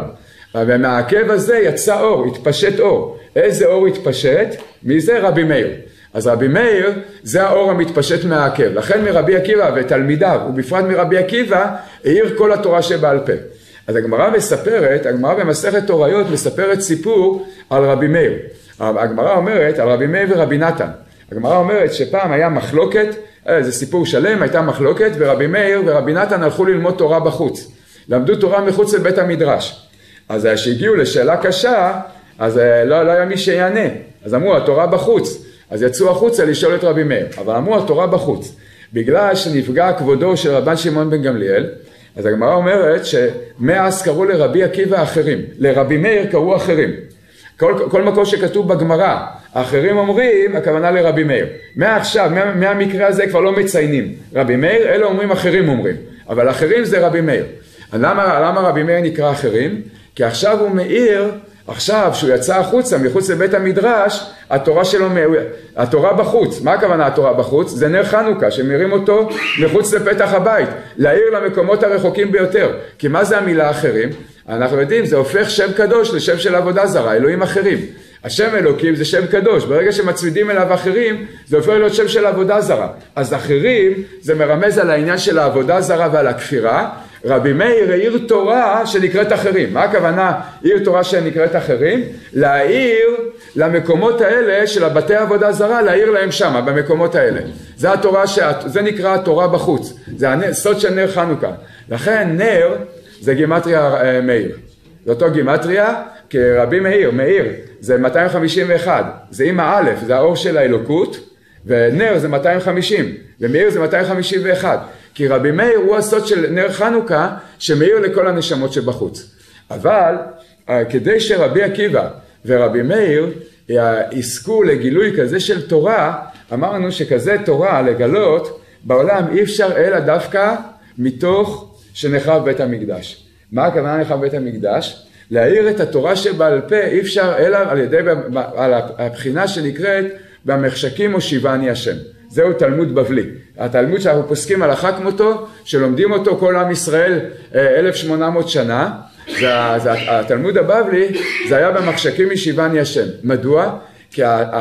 ומהעקב הזה יצא אור, התפשט אור. איזה אור התפשט? מי זה? רבי מאיר. אז רבי מאיר זה האור המתפשט מהעקב. לכן מרבי עקיבא ותלמידיו, ובפרט מרבי עקיבא, העיר כל התורה שבעל פה. אז הגמרא מספרת, הגמרא במסכת תוריות מספרת סיפור על רבי מאיר. הגמרא אומרת על רבי מאיר ורבי נתן. הגמרא אומרת שפעם היה מחלוקת, זה סיפור שלם, הייתה מחלוקת, ורבי מאיר ורבי נתן הלכו ללמוד תורה בחוץ. למדו תורה מחוץ לבית המדרש. אז כשהגיעו לשאלה קשה, אז לא, לא היה מי שיענה. אז אמרו, התורה בחוץ. אז יצאו החוצה לשאול את רבי מאיר. אבל אמרו, התורה בחוץ. בגלל שנפגע כבודו של רבן שמעון בן גמליאל, אז הגמרא אומרת שמאז קראו לרבי עקיבא אחרים. לרבי מאיר קראו אחרים. כל, כל מקום שכתוב בגמרא, האחרים אומרים, הכוונה לרבי מאיר. מעכשיו, מה, מהמקרה הזה כבר לא מציינים רבי מאיר, אלא אומרים אחרים אומרים. אבל אחרים זה רבי מאיר. למה, למה רבי מאיר נקרא אחרים? כי עכשיו הוא מאיר, עכשיו שהוא יצא החוצה, מחוץ לבית המדרש, התורה שלו, התורה בחוץ. מה הכוונה התורה בחוץ? זה נר חנוכה, שמאירים אותו מחוץ לפתח הבית, להאיר למקומות הרחוקים ביותר. כי מה זה המילה אחרים? אנחנו יודעים, זה הופך שם קדוש לשם של עבודה זרה, אלוהים אחרים. השם אלוקים זה שם קדוש, ברגע שמצמידים אליו אחרים, זה הופך להיות שם של עבודה זרה. אז אחרים זה מרמז על העניין של העבודה זרה ועל הכפירה. רבי מאיר העיר תורה שנקראת אחרים. מה הכוונה עיר תורה שנקראת אחרים? להעיר למקומות האלה של הבתי עבודה זרה, להעיר להם שמה, במקומות האלה. זה התורה, זה נקרא התורה בחוץ. זה הסוד של נר חנוכה. לכן נר זה גימטריה מאיר. זה אותו גימטריה, כי רבי מאיר, מאיר, זה מאתיים חמישים ואחת. זה עם האלף, זה האור של האלוקות, ונר זה מאתיים וחמישים, ומאיר זה מאתיים חמישים ואחת. כי רבי מאיר הוא הסוד של נר חנוכה שמאיר לכל הנשמות שבחוץ. אבל כדי שרבי עקיבא ורבי מאיר יזכו לגילוי כזה של תורה, אמרנו שכזה תורה לגלות בעולם אי אפשר אלא דווקא מתוך שנחרב בית המקדש. מה הכוונה נחרב בית המקדש? להאיר את התורה שבעל פה אי אפשר אלא על ידי על הבחינה שנקראת במחשכים הושיבני השם. זהו תלמוד בבלי. התלמוד שאנחנו פוסקים הלכה כמותו, שלומדים אותו כל עם ישראל אלף ושמונה מאות שנה, זה, זה, התלמוד הבבלי זה היה במחשכים הושיבני השם. מדוע? כי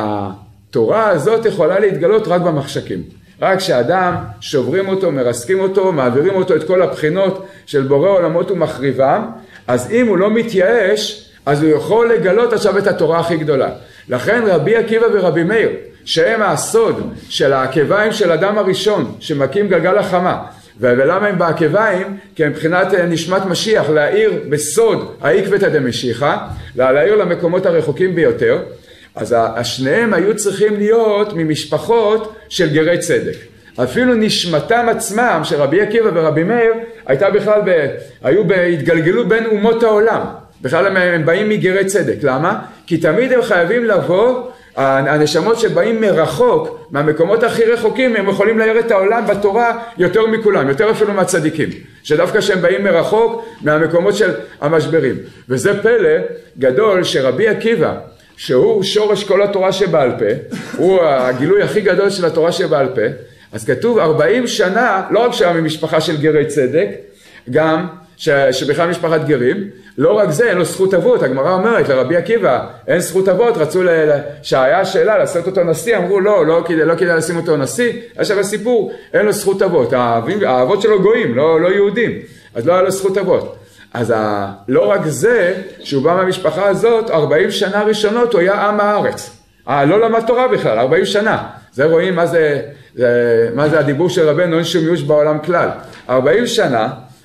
התורה הזאת יכולה להתגלות רק במחשכים. רק כשאדם שוברים אותו, מרסקים אותו, מעבירים אותו את כל הבחינות של בורא עולמות ומחריבם, אז אם הוא לא מתייאש, אז הוא יכול לגלות עכשיו את התורה הכי גדולה. לכן רבי עקיבא ורבי מאיר, שהם הסוד של העקביים של אדם הראשון, שמקים גלגל החמה. ולמה הם בעקביים? כי מבחינת נשמת משיח, להאיר בסוד העקבתא דמשיחא, להאיר למקומות הרחוקים ביותר. אז השניהם היו צריכים להיות ממשפחות של גרי צדק. אפילו נשמתם עצמם של רבי עקיבא ורבי מאיר הייתה בכלל, ב... היו בהתגלגלו בין אומות העולם. בכלל הם, הם באים מגרי צדק. למה? כי תמיד הם חייבים לבוא, הנשמות שבאים מרחוק, מהמקומות הכי רחוקים, הם יכולים להאיר את העולם בתורה יותר מכולם, יותר אפילו מהצדיקים. שדווקא שהם באים מרחוק מהמקומות של המשברים. וזה פלא גדול שרבי עקיבא, שהוא שורש כל התורה שבעל פה, הוא הגילוי הכי גדול של התורה שבעל פה, אז כתוב ארבעים שנה, לא רק שהיה ממשפחה של גרי צדק, גם ש, שבכלל משפחת גרים, לא רק זה, אין לו זכות אבות. הגמרא אומרת לרבי עקיבא, אין זכות אבות, רצו ל, שהיה שאלה לעשות אותו נשיא, אמרו לא, לא כדאי, לא כדאי לשים אותו נשיא, יש אבל סיפור, אין לו זכות אבות, האבות שלו גויים, לא, לא יהודים, אז לא היה לו זכות אבות. אז ה... לא רק זה, שהוא בא מהמשפחה הזאת, ארבעים שנה ראשונות הוא היה עם הארץ. אה, לא למד תורה בכלל, ארבעים שנה. זה רואים מה זה, זה, מה זה הדיבור של רבנו, אין שום ייאוש בעולם כלל. ארבעים שנה,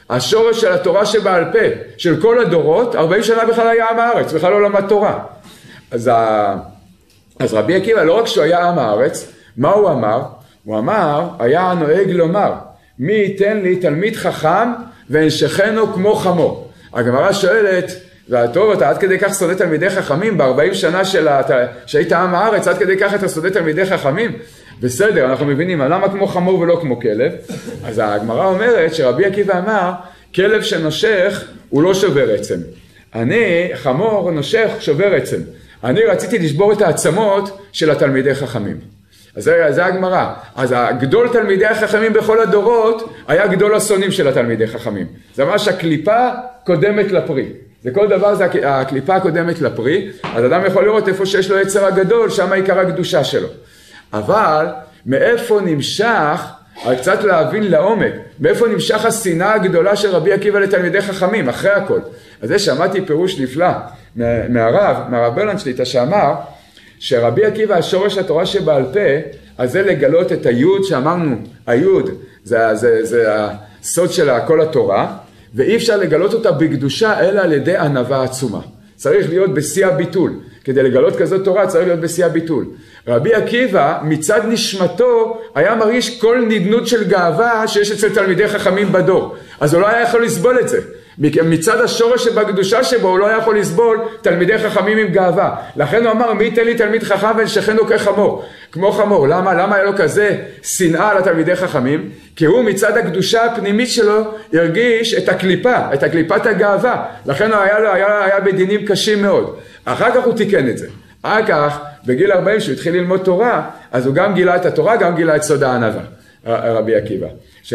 השורש של התורה שבעל פה, של כל הדורות, ארבעים שנה בכלל היה עם הארץ, בכלל לא למד תורה. אז, ה... אז רבי עקיבא, לא רק שהוא היה עם הארץ, מה הוא אמר? הוא אמר, היה נוהג לומר, מי ייתן לי תלמיד חכם ואנשכנו כמו חמור. הגמרא שואלת, וטוב, אתה עד כדי כך שונא תלמידי חכמים, ב-ארבעים שנה של הת... שהיית עם הארץ, עד כדי כך אתה שונא תלמידי חכמים? בסדר, אנחנו מבינים, למה כמו חמור ולא כמו כלב? אז הגמרא אומרת שרבי עקיבא אמר, כלב שנושך הוא לא שובר עצם. אני, חמור, נושך, שובר עצם. אני רציתי לשבור את העצמות של התלמידי חכמים. אז זה, זה הגמרא. אז הגדול תלמידי החכמים בכל הדורות, היה גדול השונאים של התלמידי חכמים. זה ממש שהקליפה קודמת לפרי. זה כל דבר, זה הקליפה הקודמת לפרי. אז אדם יכול לראות איפה שיש לו יצר הגדול, שם עיקר הקדושה שלו. אבל מאיפה נמשך, על קצת להבין לעומק, מאיפה נמשך השנאה הגדולה של רבי עקיבא לתלמידי חכמים, אחרי הכל. אז זה שמעתי פירוש נפלא מהרב, מהרב ברלנד שליטה, שאמר שרבי עקיבא, השורש התורה שבעל פה, אז זה לגלות את היוד שאמרנו, היוד זה, זה, זה הסוד של כל התורה, ואי אפשר לגלות אותה בקדושה אלא על ידי ענווה עצומה. צריך להיות בשיא הביטול. כדי לגלות כזאת תורה צריך להיות בשיא הביטול. רבי עקיבא מצד נשמתו היה מרגיש כל נדנות של גאווה שיש אצל תלמידי חכמים בדור. אז הוא לא היה יכול לסבול את זה. מצד השורש שבקדושה שבו הוא לא היה יכול לסבול תלמידי חכמים עם גאווה. לכן הוא אמר, מי ייתן לי תלמיד חכם ואנשכנו כחמור? כמו חמור. למה? למה היה לו כזה שנאה לתלמידי חכמים? כי הוא מצד הקדושה הפנימית שלו הרגיש את הקליפה, את הקליפת הגאווה. לכן הוא היה, היה, היה בדינים קשים מאוד. אחר כך הוא תיקן את זה. אחר כך, בגיל ארבעים, שהוא התחיל ללמוד תורה, אז הוא גם גילה את התורה, גם גילה את סוד הענווה, רבי עקיבא. ש...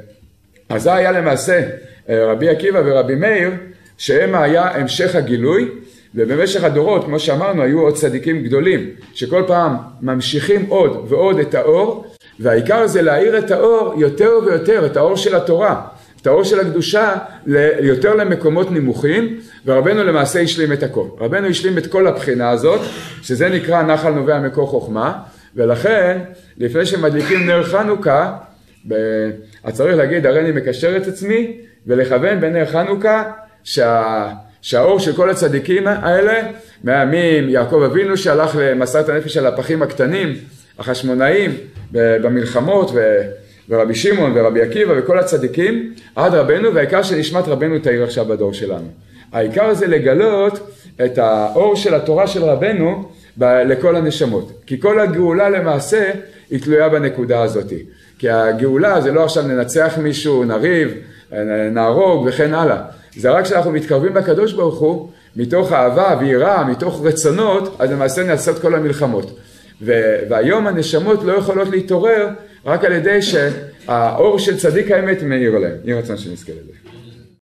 אז זה היה למעשה רבי עקיבא ורבי מאיר, שהם היה המשך הגילוי, ובמשך הדורות, כמו שאמרנו, היו עוד צדיקים גדולים, שכל פעם ממשיכים עוד ועוד את האור, והעיקר זה להאיר את האור יותר ויותר, את האור של התורה, את האור של הקדושה, יותר למקומות נמוכים, ורבנו למעשה השלים את הכל. רבנו השלים את כל הבחינה הזאת, שזה נקרא נחל נובע מקור חוכמה, ולכן, לפני שמדליקים נר חנוכה, אז צריך להגיד, הרי אני מקשר את עצמי, ולכוון בנר חנוכה, שה... שהאור של כל הצדיקים האלה, מהימים יעקב אבינו שהלך למסרת הנפש על הפחים הקטנים, החשמונאים במלחמות, ו... ורבי שמעון ורבי עקיבא וכל הצדיקים, עד רבנו, והעיקר שנשמת רבנו תאיר עכשיו בדור שלנו. העיקר זה לגלות את האור של התורה של רבנו ב... לכל הנשמות. כי כל הגאולה למעשה היא תלויה בנקודה הזאת. כי הגאולה זה לא עכשיו ננצח מישהו, נריב, נהרוג וכן הלאה. זה רק כשאנחנו מתקרבים לקדוש ברוך הוא, מתוך אהבה ויראה, מתוך רצונות, אז למעשה נעשות כל המלחמות. והיום הנשמות לא יכולות להתעורר רק על ידי שהאור של צדיק האמת מאיר להם. יהי רצון שנזכה לזה.